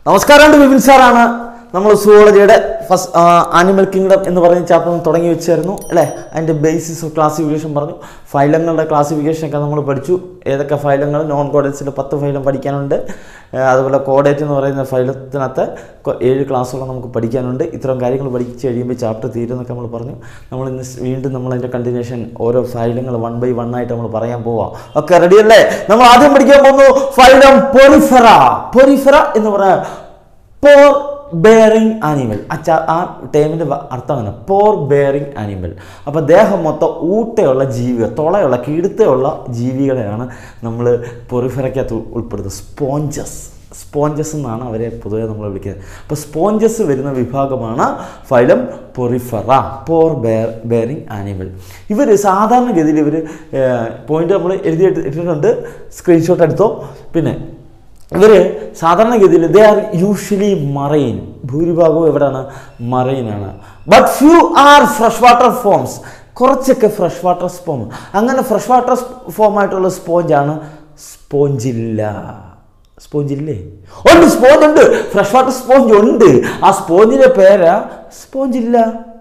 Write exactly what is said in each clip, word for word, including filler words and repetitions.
നമസ്കാരം, വിപിൻ സാറാണ്. നമ്മൾ സുവോളജിയുടെ ഫസ്റ്റ് ആനിമൽ കിങ്ഡം എന്ന് പറയുന്ന ചാപ്റ്റർ തുടങ്ങി വെച്ചായിരുന്നു അല്ലേ. അതിൻ്റെ ബേസിസ് ഓഫ് ക്ലാസിഫിക്കേഷൻ പറഞ്ഞു. ഫൈലങ്ങളുടെ ക്ലാസിഫിക്കേഷനൊക്കെ നമ്മൾ പഠിച്ചു. ഏതൊക്കെ ഫൈലങ്ങൾ, നോൺ കോഡേറ്റ്സിൻ്റെ പത്ത് ഫൈലം പഠിക്കാനുണ്ട്. അതുപോലെ കോഡേറ്റ് എന്ന് പറയുന്ന ഫൈലത്തിനകത്ത് ഏഴ് ക്ലാസ്സുകൾ നമുക്ക് പഠിക്കാനുണ്ട്. ഇത്തരം കാര്യങ്ങൾ പഠിച്ച് കഴിയുമ്പോൾ ചാപ്റ്റർ തീരുമെന്നൊക്കെ നമ്മൾ പറഞ്ഞു. നമ്മൾ ഇന്ന് വീണ്ടും നമ്മൾ അതിൻ്റെ കണ്ടിന്യൂഷൻ ഓരോ ഫൈലങ്ങൾ വൺ ബൈ വൺ ആയിട്ട് നമ്മൾ പറയാൻ പോവാം. ഓക്കെ, റെഡിയല്ലേ? നമ്മൾ ആദ്യം പഠിക്കാൻ പോകുന്നു ഫൈലം പൊറിഫെറ. പൊറിഫെറ എന്ന് പറയാം പോർ ബെയറിംഗ് ആനിമൽ. അച്ഛാ ആ ടേമിൻ്റെ അർത്ഥമാണ് പോർ ബെയറിംഗ് ആനിമൽ. അപ്പോൾ ദേഹം മൊത്തം ഊട്ടയുള്ള ജീവികൾ, തുളയുള്ള കീടുത്തയുള്ള ജീവികളെയാണ് നമ്മൾ പൊറിഫെറയ്ക്കകത്ത് ഉൾപ്പെടുത്തുന്നത്. സ്പോഞ്ചസ് സ്പോഞ്ചസ് എന്നാണ് അവരെ പൊതുവെ നമ്മൾ വിളിക്കുന്നത്. അപ്പോൾ സ്പോഞ്ചസ് വരുന്ന വിഭാഗമാണ് phylum porifera, pore bear bearing animal. ഇവർ സാധാരണഗതിയിൽ ഇവർ പോയിന്റ് നമ്മൾ എഴുതി ഇട്ടിട്ടുണ്ട്, സ്ക്രീൻഷോട്ട് എടുത്തോ. പിന്നെ ഇവർ സാധാരണഗതിയിൽ ദേ ആർ യൂഷ്വലി മറൈൻ. ഭൂരിഭാഗവും എവിടെയാണ്? മറൈനാണ്. But few are fresh water forms. കുറച്ചൊക്കെ ഫ്രഷ് വാട്ടർ സ്പോം. അങ്ങനെ ഫ്രഷ് വാട്ടർ ഫോമായിട്ടുള്ള സ്പോഞ്ചാണ് സ്പോഞ്ചില്ല. സ്പോഞ്ചില്ലേ? ഉണ്ട്, സ്പോഞ്ച് ഉണ്ട്. ഫ്രഷ് വാട്ടർ സ്പോഞ്ച് ഉണ്ട്. ആ സ്പോഞ്ചിൻ്റെ പേരാ സ്പോഞ്ചില്ല.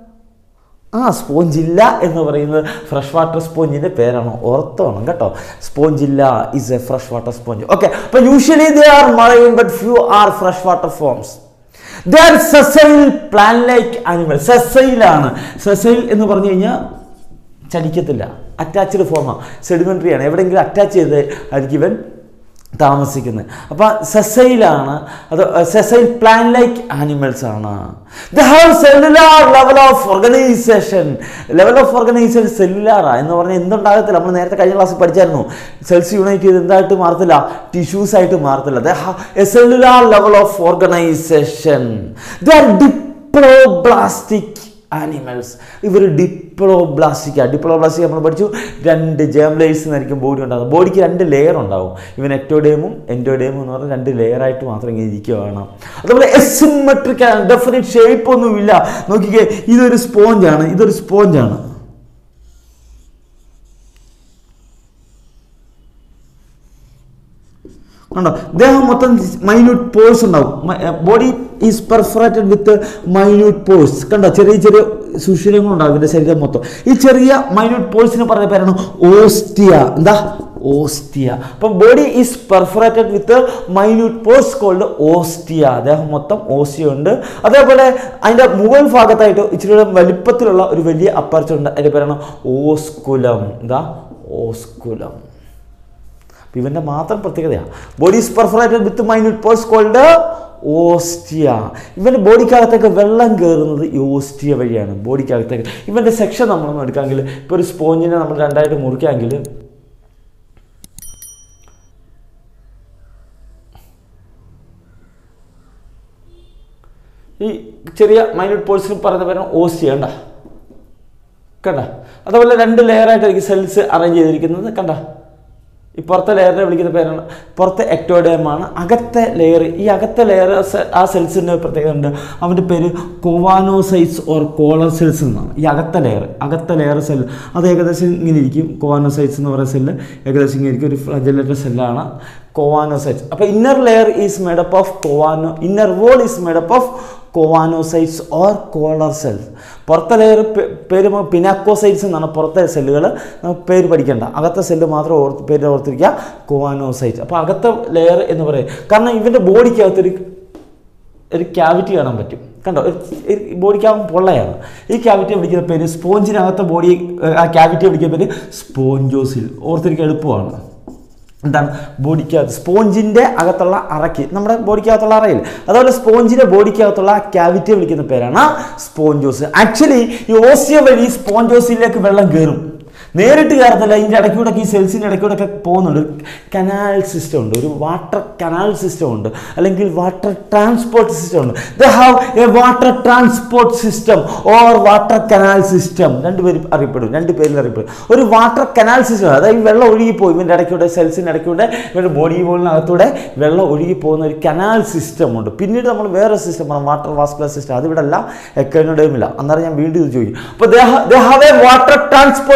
ആ സ്പോഞ്ചില്ല എന്ന് പറയുന്നത് ഫ്രഷ് വാട്ടർ സ്പോഞ്ചിൻ്റെ പേരാണ്. ഓർത്തോണം കേട്ടോ. Spongilla is a fresh water sponge. Okay, അപ്പോൾ usually they are marine but few are fresh water forms. They are sessile plant like animal. സെസൈലാണ്. സെസൈൽ എന്ന് പറഞ്ഞു കഴിഞ്ഞാൽ ചലിക്കത്തില്ല, അറ്റാച്ച്ഡ് ഫോമാണ്, സെഡിമെൻ്ററി ആണ്. എവിടെയെങ്കിലും അറ്റാച്ച് ചെയ്ത് ആയിരിക്കും ഇവൻ താമസിക്കുന്നത്. അപ്പോൾ സെസൈലാണ്. അത് സെസൈൽ പ്ലാൻ ലൈക്ക് ആനിമൽസ് ആണ്. They have cellular level of organisation. Level of organisation സെല്ലുലാറാണ് എന്ന് പറഞ്ഞാൽ എന്തുണ്ടാകത്തില്ല. നമ്മൾ നേരത്തെ കഴിഞ്ഞ ക്ലാസ്സിൽ പഠിച്ചായിരുന്നു. സെൽസ് യൂണൈറ്റ് ചെയ്ത് എന്തായിട്ട് മാറത്തില്ല? ടിഷ്യൂസ് ആയിട്ട് മാറത്തില്ല. They have a cellular level of organisation. They are diploblastic animals. ഇവർ ഡിപ്ലോബ്ലാസ്റ്റിക്കാണ്. ഡിപ്ലോബ്ലാസ്റ്റിക് നമ്മൾ പഠിച്ചു. രണ്ട് ജേംലേഴ്സ് എന്നായിരിക്കും ബോഡി ഉണ്ടാകും. ബോഡിക്ക് രണ്ട് ലെയർ ഉണ്ടാവും. ഇവൻ എക്ടോഡേമും എൻഡോഡേമും എന്ന് പറഞ്ഞാൽ രണ്ട് ലെയറായിട്ട് മാത്രം ഇങ്ങനെ ഇരിക്കുകയാണ്. അതുപോലെ എസിമെട്രിക് ആണ്. ഡെഫിനറ്റ് ഷേപ്പ് ഒന്നുമില്ല. നോക്കിക്കേ, ഇതൊരു സ്പോഞ്ചാണ്, ഇതൊരു സ്പോഞ്ചാണ്. കണ്ടോ? ദേഹം മൊത്തം മൈന്യൂട്ട് പോഴ്സ് ഉണ്ടാവും. Body is perforated with minute pores. കണ്ടോ? ചെറിയ ചെറിയ സുഷിരങ്ങളുണ്ടാവും ഇതിൻ്റെ ശരീരം മൊത്തം. ഈ ചെറിയ മൈന്യൂട്ട് പോഴ്സിന് പറഞ്ഞ പേരാണ് ഓസ്റ്റിയ. എന്താ? ഓസ്റ്റിയ. അപ്പം body is perforated with minute pores called ostia. ദേഹം മൊത്തം ഓസ്റ്റിയ ഉണ്ട്. അതേപോലെ അതിൻ്റെ മുകൾ ഭാഗത്തായിട്ട് ഇച്ചിരി വലിപ്പത്തിലുള്ള ഒരു വലിയ അപ്പർച്ചർ ഉണ്ട്. അതിൻ്റെ പേരാണ് ഓസ്കുലം. എന്താ? ഓസ്കുലം. ഇവൻ്റെ മാത്രം പ്രത്യേകതയാണ്. Body is perforated with minute pores called ostia. ഇവൻ്റെ ബോഡിക്കകത്തേക്ക് വെള്ളം കയറുന്നത് ഈ ഓസ്റ്റിയ വഴിയാണ്. ബോഡിക്കകത്തേക്ക് ഇവൻ്റെ സെക്ഷൻ നമ്മളൊന്നും എടുക്കാമെങ്കിൽ, ഇപ്പോൾ ഒരു സ്പോഞ്ചിനെ നമ്മൾ രണ്ടായിട്ട് മുറിക്കാമെങ്കിൽ ഈ ചെറിയ മൈന്യൂട്ട് പോഴ്സിന് പറയുന്ന പേരാണ് ഓസ്റ്റിയ. കണ്ട കണ്ട അതുപോലെ രണ്ട് ലെയറായിട്ടായിരിക്കും സെൽസ് അറേഞ്ച് ചെയ്തിരിക്കുന്നത്. കണ്ട ഈ പുറത്തെ ലെയറിനെ വിളിക്കുന്ന പേരാണ്, പുറത്തെ എക്ടോഡേമാണ്. അകത്തെ ലെയർ, ഈ അകത്തെ ലെയർ ആ സെൽസിൻ്റെ പ്രത്യേകത ഉണ്ട്. അവൻ്റെ പേര് കോവാനോസൈറ്റ്സ് ഓർ കോളർ സെൽസ് എന്നാണ്. ഈ അകത്തെ ലെയർ, അകത്തെ ലെയർ സെൽ അത് ഏകദേശം ഇങ്ങനെ ഇരിക്കും. കോവാനോസൈറ്റ്സ് എന്ന് പറയുന്ന സെല്ല് ഏകദേശം ഇങ്ങനെ ഇരിക്കും. ഒരു ഫ്ലജലേറ്റഡ് സെല്ലാണ് കോവാനോസൈറ്റ്സ്. അപ്പോൾ inner layer is made up of choano, inner wall is made up of choanocytes or collar cells. പുറത്തെ ലെയർ പേര് പിനാക്കോസൈറ്റ്സ് എന്നാണ്. പുറത്തെ സെല്ലുകൾ നമുക്ക് പേര് പഠിക്കേണ്ട, അകത്തെ സെല്ല് മാത്രം ഓർത്ത് പേര് ഓർത്തിരിക്കുക, കോവാനോസൈറ്റ്സ്. അപ്പോൾ അകത്തെ ലെയർ എന്ന് പറയും. കാരണം ഇവൻ്റെ ബോഡിക്കകത്തൊരു ഒരു ക്യാവിറ്റി കാണാൻ പറ്റും. കണ്ടോ? ബോഡിക്കകം പൊള്ളയാണ്. ഈ ക്യാവിറ്റിയെ വിളിക്കുന്ന പേര്, സ്പോഞ്ചിനകത്തെ ബോഡി ആ ക്യാവിറ്റിയെ വിളിക്കുന്ന പേര് സ്പോഞ്ചോസിൽ. ഓർത്തിരിക്കാൻ എളുപ്പമാണ്. എന്താണ്? ബോഡിക്കകത്ത് സ്പോഞ്ചിൻ്റെ അകത്തുള്ള അറയ്ക്ക്, നമ്മുടെ ബോഡിക്കകത്തുള്ള അറയിൽ, അതുപോലെ സ്പോഞ്ചിൻ്റെ ബോഡിക്കകത്തുള്ള ക്യാവിറ്റിയെ വിളിക്കുന്ന പേരാണ് സ്പോഞ്ചോസ്. ആക്ച്വലി ഈ ഓസ്റ്റിയ വഴി സ്പോഞ്ചോസിലേക്ക് വെള്ളം കയറും. നേരിട്ട് കയറത്തില്ല. ഇതിൻ്റെ ഇടയ്ക്കൂടെ ഈ സെൽസിൻ്റെ ഇടയ്ക്കൂടെ ഒക്കെ പോകുന്നുണ്ട്. ഒരു കനാൽ സിസ്റ്റം ഉണ്ട്, ഒരു വാട്ടർ കനാൽ സിസ്റ്റം ഉണ്ട്, അല്ലെങ്കിൽ വാട്ടർ ട്രാൻസ്പോർട്ട് സിസ്റ്റം ഉണ്ട്. They have a water transport system or water canal system. രണ്ടുപേരും അറിയപ്പെടും, രണ്ട് പേരിൽ അറിയപ്പെടും. ഒരു വാട്ടർ കനാൽ സിസ്റ്റം, അതായത് വെള്ളം ഒഴുകിപ്പോയി ഇവൻ്റെ ഇടയ്ക്കൂടെ, സെൽസിൻ്റെ ഇടയ്ക്കൂടെ, ഇവൻ്റെ ബോഡി വോളിനകത്തൂടെ വെള്ളം ഒഴുകിപ്പോകുന്ന ഒരു കനാൽ സിസ്റ്റം ഉണ്ട്. പിന്നീട് നമ്മൾ വേറെ സിസ്റ്റമാണ് വാട്ടർ വാസ്കുലർ സിസ്റ്റം. അതിവിടെ അല്ല, എക്കോഡേമില്ല. അന്നേരം ഞാൻ വീണ്ടും ഇത് ചോദിക്കും. അപ്പോൾ they have a water transport system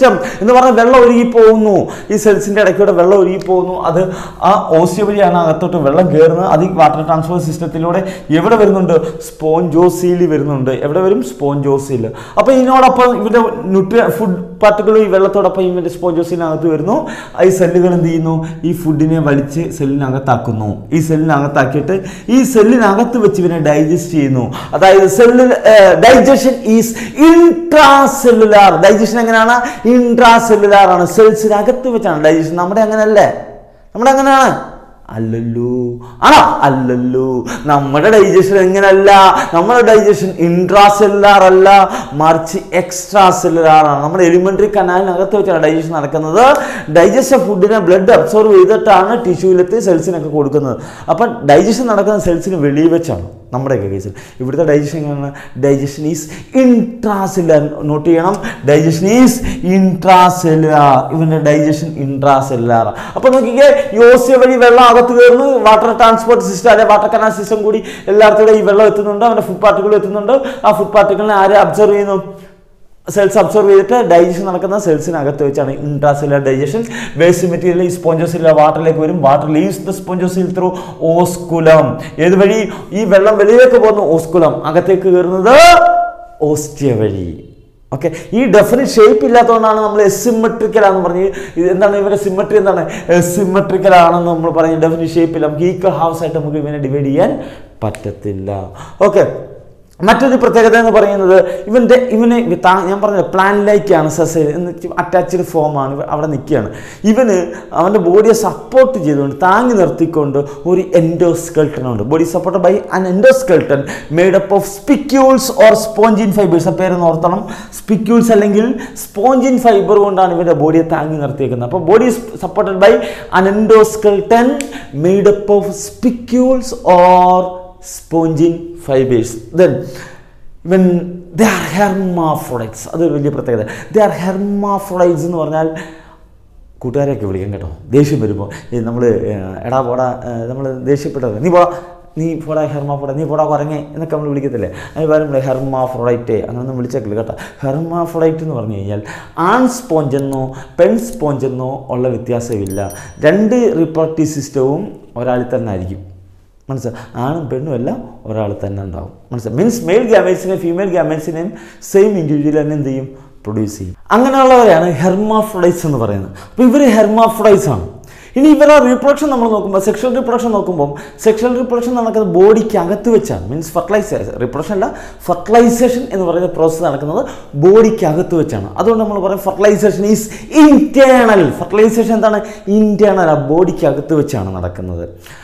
system എന്ന് പറഞ്ഞാൽ വെള്ളം ഒഴുകി പോകുന്നു. ഈ സെൽസിൻ്റെ ഇടയ്ക്കൂടെ വെള്ളം ഒഴുകി പോകുന്നു. അത് ആ ഓസ്റ്റിയ വഴിയാണ് അകത്തോട്ട് വെള്ളം കയറുന്നത്. അത് ഈ വാട്ടർ ട്രാൻസ്പോർട്ട് സിസ്റ്റത്തിലൂടെ എവിടെ വരുന്നുണ്ട്? സ്പോഞ്ചോസീൽ വരുന്നുണ്ട്. എവിടെ വരും? സ്പോഞ്ചോസീൽ. അപ്പോൾ ഇതിനോടൊപ്പം ഇവരുടെ ന്യൂട്രി ഫുഡ് പാർട്ടിക്കിൾ ഈ വെള്ളത്തോടൊപ്പം ഇവൻ്റെ സ്പോഞ്ചോസീലിനകത്ത് വരുന്നു. ഈ സെല്ലുകൾ എന്ത് ചെയ്യുന്നു? ഈ ഫുഡിനെ വലിച്ച് സെല്ലിനകത്താക്കുന്നു. ഈ സെല്ലിനകത്താക്കിയിട്ട് ഈ സെല്ലിനകത്ത് വെച്ച് ഇവനെ ഡൈജസ്റ്റ് ചെയ്യുന്നു. അതായത് സെല്ലിൽ ഡൈജഷൻ ഈസ് ഇൻട്രാസെല്ലുലാർ. ഡൈജഷൻ എങ്ങനെയാണ്? ഇൻട്രാസെല്ലുലാർ ആണ്. സെൽസിനകത്ത് വെച്ചാണ് ഡൈജഷൻ. നമ്മുടെ അങ്ങനെയല്ലേ? നമ്മുടെ അങ്ങനെയാണ്? അല്ലല്ലോ. ആണോ? അല്ലല്ലോ. നമ്മുടെ ഡൈജഷൻ എങ്ങനെയല്ല? നമ്മുടെ ഡൈജഷൻ ഇൻട്രാസെല്ലുലാർ അല്ല, മറിച്ച് എക്സ്ട്രാ സെല്ലുലാർ ആണ്. നമ്മുടെ എലിമെന്ററി കനാലിനകത്ത് വെച്ചാണ് ഡൈജഷൻ നടക്കുന്നത്. ഡൈജസ്റ്റ് ഫുഡിനെ ബ്ലഡ് അബ്സോർവ് ചെയ്തിട്ടാണ് ടിഷ്യൂവിലെത്തി സെൽസിനൊക്കെ കൊടുക്കുന്നത്. അപ്പം ഡൈജഷൻ നടക്കുന്ന സെൽസിന് വെളിയിൽ വെച്ചാണ് നമ്മുടെയൊക്കെ കേസിൽ. ഇവിടുത്തെ ഡൈജഷൻ എങ്ങനെയാണ്? Digestion is intracellular. നോട്ട് ചെയ്യണം, ഡൈജഷൻ ഈസ് ഇൻട്രാസെല്ലുലാർ. ഇവൻ്റെ ഡൈജഷൻ ഇൻട്രാസെല്ലുലാർ. അപ്പോൾ നോക്കിക്കേ, ഈ ഓസ്റ്റിയ വഴി വെള്ളം അകത്ത് കയറുന്നു. വാട്ടർ ട്രാൻസ്പോർട്ട് സിസ്റ്റം അല്ലെ വാട്ടർ കനാൽ സിസ്റ്റം കൂടി എല്ലായിടത്തും ഈ വെള്ളം എത്തുന്നുണ്ട്. അവൻ്റെ ഫുഡ് പാർട്ടിക്കിൾ എത്തുന്നുണ്ട്. ആ ഫുഡ് പാർട്ടിക്കിളിനെ ആരെ അബ്സർവ് ചെയ്യുന്നു? സെൽസ് അബ്സോർവ് ചെയ്തിട്ട് ഡൈജഷൻ നടക്കുന്ന സെൽസിനകത്ത് വെച്ചാണ് ഇൻട്രാസെല്ലുലാർ ഡൈജഷൻ. വേസ്റ്റ് മെറ്റീരിയൽ ഈ സ്പോഞ്ചോസിൽ വാട്ടറിലേക്ക് വരും. Water leaves the spongocoel through osculum. ഏത് വഴി? ഈ വെള്ളം വെളിയിലേക്ക് പോകുന്നു ഓസ്കുലം. അകത്തേക്ക് കയറുന്നത് ഓസ്റ്റിയ വഴി. ഓക്കെ, ഈ ഡെഫിനിറ്റ് ഷേപ്പ് ഇല്ലാത്തതുകൊണ്ടാണ് നമ്മൾ എസിമെട്രിക്കൽ ആണെന്ന് പറഞ്ഞ്. എന്താണ് ഇവരുടെ സിമെട്രി? എന്താണ്? എസിമെട്രിക്കൽ ആണെന്ന് നമ്മൾ പറഞ്ഞ്. ഡെഫിനിറ്റ് ഷേപ്പില്ല, നമുക്ക് ഈക്വൽ ഹൗസ് ആയിട്ട് നമുക്ക് ഇവനെ ഡിവൈഡ് ചെയ്യാൻ പറ്റത്തില്ല. ഓക്കെ, മറ്റൊരു പ്രത്യേകത എന്ന് പറയുന്നത് ഇവൻ്റെ ഇവന് ഞാൻ പറഞ്ഞ പ്ലാൻ ലൈക്കാണ്. സസൈഡ് എന്ന് അറ്റാച്ച്ഡ് ഫോമാണ്. അവിടെ നിൽക്കുകയാണ്. ഇവന് അവൻ്റെ ബോഡിയെ സപ്പോർട്ട് ചെയ്തുകൊണ്ട് താങ്ങി നിർത്തിക്കൊണ്ട് ഒരു എൻഡോസ്കെൽട്ടൺ ഉണ്ട്. Body supported by an endoskeleton made up of spicules or spongin fibres. ആ പേരെന്ന് ഓർത്തണം, സ്പിക്യൂൾസ് അല്ലെങ്കിൽ സ്പോഞ്ചിൻ ഫൈബർ കൊണ്ടാണ് ഇവൻ്റെ ബോഡിയെ താങ്ങി നിർത്തിയേക്കുന്നത്. അപ്പോൾ body supported by an endoskeleton made up of spicules or spongin fibres. Then when they are hermaphrodites. അതൊരു വലിയ പ്രത്യേകത. they are hermaphrodites എന്ന് പറഞ്ഞാൽ കൂട്ടുകാരെയൊക്കെ വിളിക്കാം കേട്ടോ. ദേഷ്യം വരുമ്പോൾ നമ്മൾ എടാ പോടാ, നമ്മൾ ദേഷ്യപ്പെട്ടത് നീ പോടാ, നീ പോടാ ഹെർമാഫ്രോഡൈറ്റ്, നീ പോടാ കുറങ്ങേ എന്നൊക്കെ നമ്മൾ വിളിക്കത്തില്ലേ? അതിന് പറയുമ്പോൾ ഹെർമാഫ്രോഡൈറ്റ് അങ്ങനൊന്നും വിളിച്ചേക്കില്ല കേട്ടോ. ഹെർമാഫ്രോഡൈറ്റ് എന്ന് പറഞ്ഞു കഴിഞ്ഞാൽ ആൺ സ്പോഞ്ചെന്നോ പെൺ സ്പോഞ്ചെന്നോ ഉള്ള വ്യത്യാസമില്ല. രണ്ട് റീപ്രൊഡക്റ്റീവ് സിസ്റ്റവും ഒരാളിൽ തന്നെ ആയിരിക്കും. മനസ്സിലായി? ആണും പെണ്ണും എല്ലാം ഒരാൾ തന്നെ ഉണ്ടാവും. മനസ്സിലായി? മീൻസ് മെയിൽ ഗ്യാമേറ്റ്സിനെയും ഫീമെയിൽ ഗ്യാമേറ്റ്സിനെയും സെയിം ഇൻഡിവിജ്വൽ തന്നെ എന്ത് ചെയ്യും? പ്രൊഡ്യൂസ് ചെയ്യും. അങ്ങനെയുള്ളവരെയാണ് ഹെർമാഫ്രോഡൈറ്റ്സ് എന്ന് പറയുന്നത്. അപ്പോൾ ഇവർ ഹെർമാഫ്രോഡൈറ്റ്സ് ആണ്. ഇനി ഇവരുടെ റീപ്രൊഡക്ഷൻ നമ്മൾ നോക്കുമ്പോൾ, സെക്ഷൽ റീപ്രൊഡക്ഷൻ നോക്കുമ്പോൾ, സെക്ഷൽ റീപ്രൊഡക്ഷൻ നടക്കുന്നത് ബോഡിക്ക് അകത്ത് വെച്ചാണ്. മീൻസ് ഫെർട്ടിലൈസേഷൻ, റീപ്രൊഡക്ഷൻ അല്ല, ഫെർട്ടിലൈസേഷൻ എന്ന് പറയുന്ന പ്രോസസ്സ് നടക്കുന്നത് ബോഡിക്ക് അകത്ത് വെച്ചാണ്. അതുകൊണ്ട് നമ്മൾ പറയും ഫെർട്ടിലൈസേഷൻ ഈസ് ഇന്റേണൽ. ഫെർട്ടിലൈസേഷൻ എന്താണ്? ഇന്റേണൽ, ആ ബോഡിക്ക് അകത്ത് വെച്ചാണ് നടക്കുന്നത്.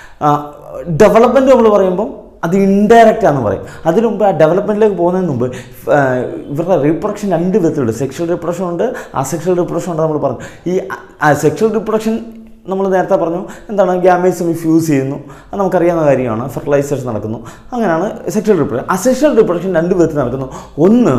ഡെവലപ്മെൻറ്റ് നമ്മൾ പറയുമ്പം അത് ഇൻഡയറക്റ്റ് ആണെന്ന് പറയും. അതിനു മുമ്പ് ആ ഡെവലപ്മെൻറ്റിലേക്ക് പോകുന്നതിന് മുമ്പ് ഇവരുടെ റീപ്രൊഡക്ഷൻ രണ്ട് വിധത്തിലുണ്ട്. സെക്ഷൽ റീപ്രൊഡക്ഷൻ ഉണ്ട്, അസെക്ഷൽ റീപ്രൊഡക്ഷൻ ഉണ്ട്. നമ്മൾ പറഞ്ഞു ഈ സെക്ഷൽ റീപ്രൊഡക്ഷൻ നമ്മൾ നേരത്തെ പറഞ്ഞു എന്താണ്? ഗ്യാമേറ്റ്സ് ഫ്യൂസ് ചെയ്യുന്നു, അത് നമുക്കറിയാവുന്ന കാര്യമാണ്. ഫെർട്ടിലൈസേഷൻ നടക്കുന്നു, അങ്ങനെയാണ് സെക്ഷൽ റീപ്രൊഡക്ഷൻ. അസെക്ഷൽ റീപ്രൊഡക്ഷൻ രണ്ട് വിധത്തിൽ നടക്കുന്നു. ഒന്ന്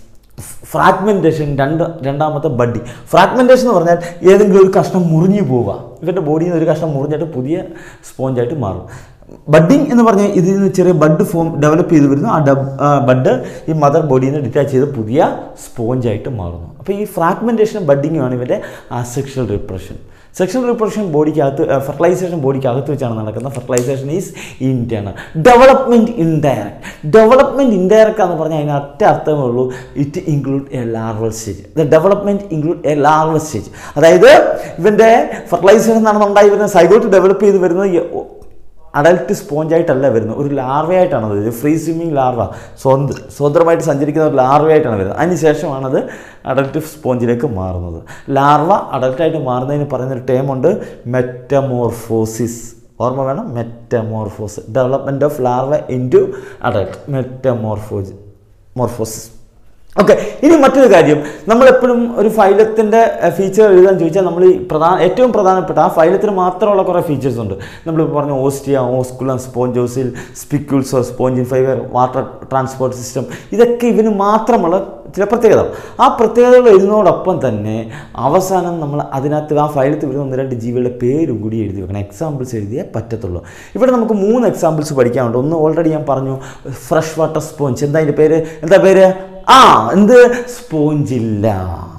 ഫ്രാഗ്മെൻറ്റേഷൻ, രണ്ട് രണ്ടാമത്തെ ബഡ്ഡിങ്. ഫ്രാഗ്മെൻറ്റേഷൻ എന്ന് പറഞ്ഞാൽ ഏതെങ്കിലും ഒരു കഷ്ണം മുറിഞ്ഞു പോവുക. ഇവരുടെ ബോഡിയിൽ നിന്ന് ഒരു കഷ്ണം മുറിഞ്ഞിട്ട് പുതിയ സ്പോഞ്ചായിട്ട് മാറും. ബഡ്ഡിങ് എന്ന് പറഞ്ഞാൽ ഇതിൽ നിന്ന് ചെറിയ ബഡ് ഫോം ഡെവലപ്പ് ചെയ്ത് വരുന്നു. ആ ഡബ് ബഡ് ഈ മദർ ബോഡിയിൽ നിന്ന് ഡിറ്റാച്ച് ചെയ്ത് പുതിയ സ്പോഞ്ചായിട്ട് മാറുന്നു. അപ്പോൾ ഈ ഫ്രാഗ്മെൻറ്റേഷനും ബഡ്ഡിങ്ങുമാണ് ഇവരുടെ അസെക്ഷൽ റീപ്രൊഡക്ഷൻ. സെക്ഷൽ റീപ്രൊഡക്ഷൻ ബോഡിക്കകത്ത്, ഫെർട്ടിലൈസേഷൻ ബോഡിക്കകത്ത് വെച്ചാണ് നടക്കുന്നത്. Fertilisation is internal. Development indirect. Development indirect എന്ന് പറഞ്ഞാൽ അതിന് ഒറ്റ അർത്ഥമേ ഉള്ളൂ, it include a larval stage. The development include a larval stage. അതായത് ഇവൻ്റെ ഫെർട്ടിലൈസേഷൻ നടന്നുണ്ടായി വരുന്ന സൈഗോട്ട് ഡെവലപ്പ് ചെയ്ത് വരുന്നത് അഡൽട്ട് സ്പോഞ്ചായിട്ടല്ല വരുന്നത്, ഒരു ലാർവയായിട്ടാണ് വരുന്നത്. ഫ്രീ സ്വിമ്മിങ് ലാർവ, സ്വന്ത സ്വതന്ത്രമായിട്ട് സഞ്ചരിക്കുന്ന ഒരു ലാർവയായിട്ടാണ് വരുന്നത്. അതിന് ശേഷമാണത് അഡൽട്ട് സ്പോഞ്ചിലേക്ക് മാറുന്നത്. ലാർവ അഡൽട്ടായിട്ട് മാറുന്നതിന് പറയുന്നൊരു ടേമുണ്ട്, മെറ്റമോർഫോസിസ്. ഓർമ്മ വേണം, metamorphosis. Development of larva into adult, metamorphose morphosis. Okay, ഇനി മറ്റൊരു കാര്യം, നമ്മളെപ്പോഴും ഒരു ഫൈലത്തിൻ്റെ ഫീച്ചർ എഴുതാൻ ചോദിച്ചാൽ നമ്മൾ ഈ പ്രധാന ഏറ്റവും പ്രധാനപ്പെട്ട ആ ഫൈലത്തിന് മാത്രമുള്ള കുറേ ഫീച്ചേഴ്സ് ഉണ്ട്. നമ്മളിപ്പോൾ പറഞ്ഞു ostia, osculum, spongocoel, spicules, spongin fibre, water transport system, ഇതൊക്കെ ഇവന് മാത്രമുള്ള ചില പ്രത്യേകത. ആ പ്രത്യേകതകൾ എഴുതുന്നതോടൊപ്പം തന്നെ അവസാനം നമ്മൾ അതിനകത്ത് ആ ഫയലത്തിൽ വരുന്ന ഒന്ന് രണ്ട് ജീവികളുടെ പേരും കൂടി എഴുതി വെക്കണം. എക്സാമ്പിൾസ് എഴുതിയേ പറ്റത്തുള്ളൂ. ഇവിടെ നമുക്ക് മൂന്ന് എക്സാമ്പിൾസ് പഠിക്കാനുണ്ട്. ഒന്ന് ഓൾറെഡി ഞാൻ പറഞ്ഞു, ഫ്രഷ് വാട്ടർ സ്പോഞ്ച്. എന്താ അതിൻ്റെ പേര്? എന്താ പേര്? ആ എന്ത്? സ്പോഞ്ചില്ല.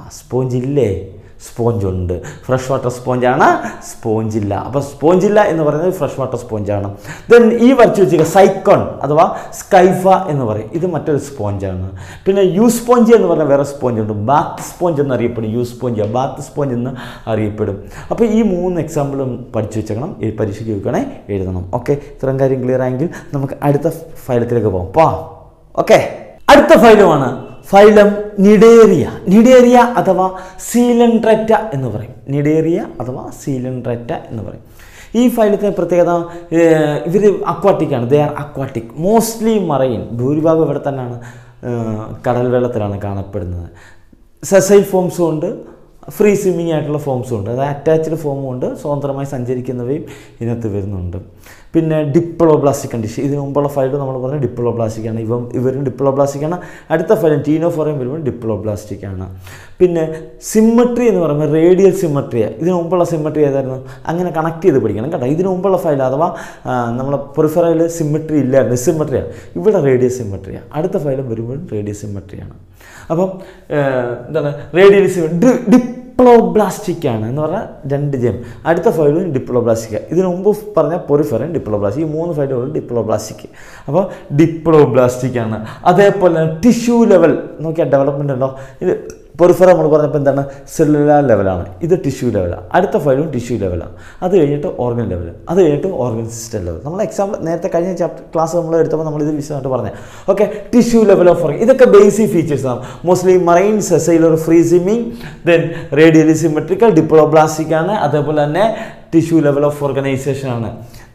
സ്പോഞ്ച് ഇല്ലേ? സ്പോഞ്ച് ഉണ്ട്. ഫ്രഷ് വാട്ടർ സ്പോഞ്ചാണ്, സ്പോഞ്ചില്ല. അപ്പോൾ സ്പോഞ്ചില്ല എന്ന് പറയുന്നത് ഫ്രഷ് വാട്ടർ സ്പോഞ്ചാണ്. ദെൻ ഈ വരച്ച് വെച്ചിരിക്കുക സൈക്കോൺ അഥവാ സ്കൈഫ എന്ന് പറയും. ഇത് മറ്റൊരു സ്പോഞ്ചാണ്. പിന്നെ യു സ്പോഞ്ച് എന്ന് പറഞ്ഞാൽ വേറെ സ്പോഞ്ച് ഉണ്ട്. ബാത്ത് സ്പോഞ്ച് എന്നറിയപ്പെടും. യു സ്പോഞ്ച് ബാത്ത് സ്പോഞ്ച് എന്ന് അറിയപ്പെടും. അപ്പോൾ ഈ മൂന്ന് എക്സാമ്പിളും പഠിച്ചു വെച്ചേക്കണം. ഈ പരീക്ഷയ്ക്ക് വെക്കണേ എഴുതണം. ഓക്കെ, ഇത്രയും കാര്യം ക്ലിയർ ആയെങ്കിൽ നമുക്ക് അടുത്ത ഫൈലത്തിലേക്ക് പോകാം. പോ ഓക്കെ, അടുത്ത ഫൈലമാണ് ഫൈലം നിഡേറിയ. നിഡേറിയ അഥവാ സീലൻഡ്രറ്റ എന്ന് പറയും. നിഡേറിയ അഥവാ സീലൻഡ്രറ്റ എന്ന് പറയും. ഈ ഫൈലത്തിൻ്റെ പ്രത്യേകത, ഇവർ അക്വാട്ടിക്കാണ്. They are aquatic, mostly marine. ഭൂരിഭാഗം ഇവിടെ തന്നെയാണ്, കടൽ വെള്ളത്തിലാണ് കാണപ്പെടുന്നത്. സെസൈൽ ഫോംസും ഉണ്ട്, ഫ്രീ സ്വിമ്മിങ് ആയിട്ടുള്ള ഫോംസും ഉണ്ട്. അതായത് അറ്റാച്ച്ഡ് ഫോമും ഉണ്ട്, സ്വതന്ത്രമായി സഞ്ചരിക്കുന്നവയും ഇതിനകത്ത് വരുന്നുണ്ട്. പിന്നെ ഡിപ്ലോബ്ലാസ്റ്റിക് കണ്ടീഷൻ, ഇതിന് മുമ്പുള്ള ഫൈൽ നമ്മൾ പറഞ്ഞാൽ ഡിപ്ലോബ്ലാസ്റ്റിക്കാണ്. ഇവ ഇവരും ഡിപ്ലോബ്ലാസ്റ്റിക്കാണ്. അടുത്ത ഫൈൽ ടീനോഫോറയും വരുമ്പോൾ ഡിപ്ലോബ്ലാസ്റ്റിക്കാണ്. പിന്നെ സിമ്മട്രി എന്ന് പറയുമ്പോൾ റേഡിയൽ സിമ്മട്രിയാണ്. ഇതിന് മുമ്പുള്ള സിമ്മട്രി ഏതായിരുന്നു? അങ്ങനെ കണക്ട് ചെയ്ത് പഠിക്കണം കേട്ടോ. ഇതിന് മുമ്പുള്ള ഫൈൽ അഥവാ നമ്മളെ പെറിഫറയിൽ സിമ്മട്രി ഇല്ലായിരുന്നു, സിമ്മട്രിയാണ്. ഇവിടെ റേഡിയൽ സിമ്മട്രിയാണ്. അടുത്ത ഫൈലും വരുമ്പോഴും റേഡിയൽ സിമ്മട്രിയാണ്. അപ്പം എന്താണ് റേഡിയൽ സിമ്മട്രി ഡിപ്ലോബ്ലാസ്റ്റിക് ആണ് എന്ന് പറഞ്ഞാൽ രണ്ട് ജെം. അടുത്ത ഫൈലും ഡിപ്ലോബ്ലാസ്റ്റിക്. ഇതിന് മുമ്പ് പറഞ്ഞ പൊറിഫെറൻ ഡിപ്ലോബ്ലാസ്റ്റിക്. ഈ മൂന്ന് ഫൈലുകളും ഡിപ്ലോബ്ലാസ്റ്റിക്. അപ്പോൾ ഡിപ്ലോബ്ലാസ്റ്റിക് ആണ്. അതേപോലെ ടിഷ്യൂ ലെവൽ നോക്കിയാൽ ഡെവലപ്മെൻ്റ് ഉണ്ടോ? ഇത് പൊറിഫെറ നമ്മൾ പറഞ്ഞപ്പോൾ എന്താണ്? സെല്ലുലാർ ലെവലാണ്. ഇത് ടിഷ്യൂ ലെവലാണ്. അടുത്ത ഫൈലും ടിഷ്യൂ ലെവലാണ്. അത് കഴിഞ്ഞിട്ട് ഓർഗൻ ലെവൽ, അത് കഴിഞ്ഞിട്ട് ഓർഗൻ സിസ്റ്റം ലെവൽ. നമ്മൾ എക്സാമ്പിൾ നേരത്തെ കഴിഞ്ഞ ചാപ്റ്റർ ക്ലാസ് നമ്മൾ എടുത്തപ്പോൾ നമ്മൾ ഇത് വിശദമായിട്ട് പറഞ്ഞത്. Okay, tissue level of organ, ഇതൊക്കെ ബേസിക് ഫീച്ചേഴ്സാണ്. Mostly marine, sessile, free swimming, then radially symmetrical, diploblastic ആണ്. അതേപോലെ തന്നെ ടിഷ്യൂ ലെവൽ ഓഫ് ഓർഗനൈസേഷൻ ആണ്.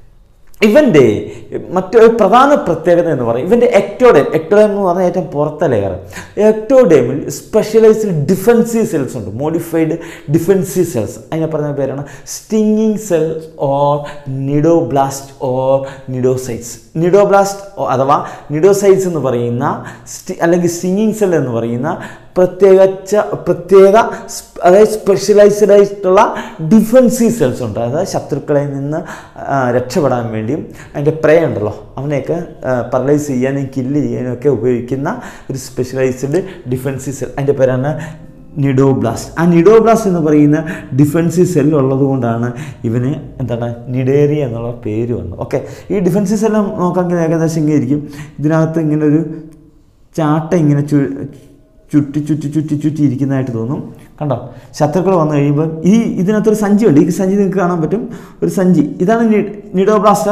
ഇവൻ്റെ മറ്റൊരു പ്രധാന പ്രത്യേകത എന്ന് പറയും ഇവൻ്റെ എക്ടോഡേം. എക്ടോഡേം എന്ന് പറഞ്ഞാൽ ഏറ്റവും പുറത്തെ ലെയർ. എക്ടോഡേമിൽ സ്പെഷ്യലൈസ്ഡ് ഡിഫൻസീവ് സെൽസ് ഉണ്ട്, മോഡിഫൈഡ് ഡിഫൻസീവ് സെൽസ്. അതിനെ പറഞ്ഞ പേരാണ് stinging cells or cnidoblast or cnidocytes. Cnidoblast അഥവാ നിഡോസൈറ്റ്സ് എന്ന് പറയുന്ന സ്റ്റി അല്ലെങ്കിൽ സ്റ്റിങ്ങിങ് സെൽ എന്ന് പറയുന്ന പ്രത്യേക പ്രത്യേക അതായത് സ്പെഷ്യലൈസ്ഡ് ആയിട്ടുള്ള ഡിഫൻസീവ് സെൽസ് ഉണ്ട്. അതായത് ശത്രുക്കളിൽ നിന്ന് രക്ഷപ്പെടാൻ വേണ്ടിയും അതിൻ്റെ പ്രേ ഉണ്ടല്ലോ അവനെയൊക്കെ പരലൈസ് ചെയ്യാനും കില്ല് ചെയ്യാനും ഒക്കെ ഉപയോഗിക്കുന്ന ഒരു സ്പെഷ്യലൈസ്ഡ് ഡിഫൻസീവ് സെൽ. അതിൻ്റെ പേരാണ് നിഡോബ്ലാസ്റ്റ്. ആ നിഡോബ്ലാസ്റ്റ് എന്ന് പറയുന്ന ഡിഫൻസീവ് സെൽ ഉള്ളത് കൊണ്ടാണ് ഇവന് എന്താണ് നിഡേറിയ എന്നുള്ള പേര് വന്നത്. ഓക്കെ, ഈ ഡിഫൻസീവ് സെൽ നോക്കാമെങ്കിൽ ഏകദേശം ഇങ്ങനെ ഇരിക്കും. ഇതിനകത്ത് ഇങ്ങനെ ഒരു ചാട്ട ഇങ്ങനെ ചു ചുറ്റി ചുറ്റി ചുറ്റി ചുറ്റി ഇരിക്കുന്നതായിട്ട് തോന്നും. കണ്ടോ, ശത്രുക്കൾ വന്നു കഴിയുമ്പോൾ ഈ ഇതിനകത്തൊരു സഞ്ചി ഉണ്ട്. ഈ സഞ്ചി നിങ്ങൾക്ക് കാണാൻ പറ്റും, ഒരു സഞ്ചി. ഇതാണ് നിഡോബ്ലാസ്റ്റ്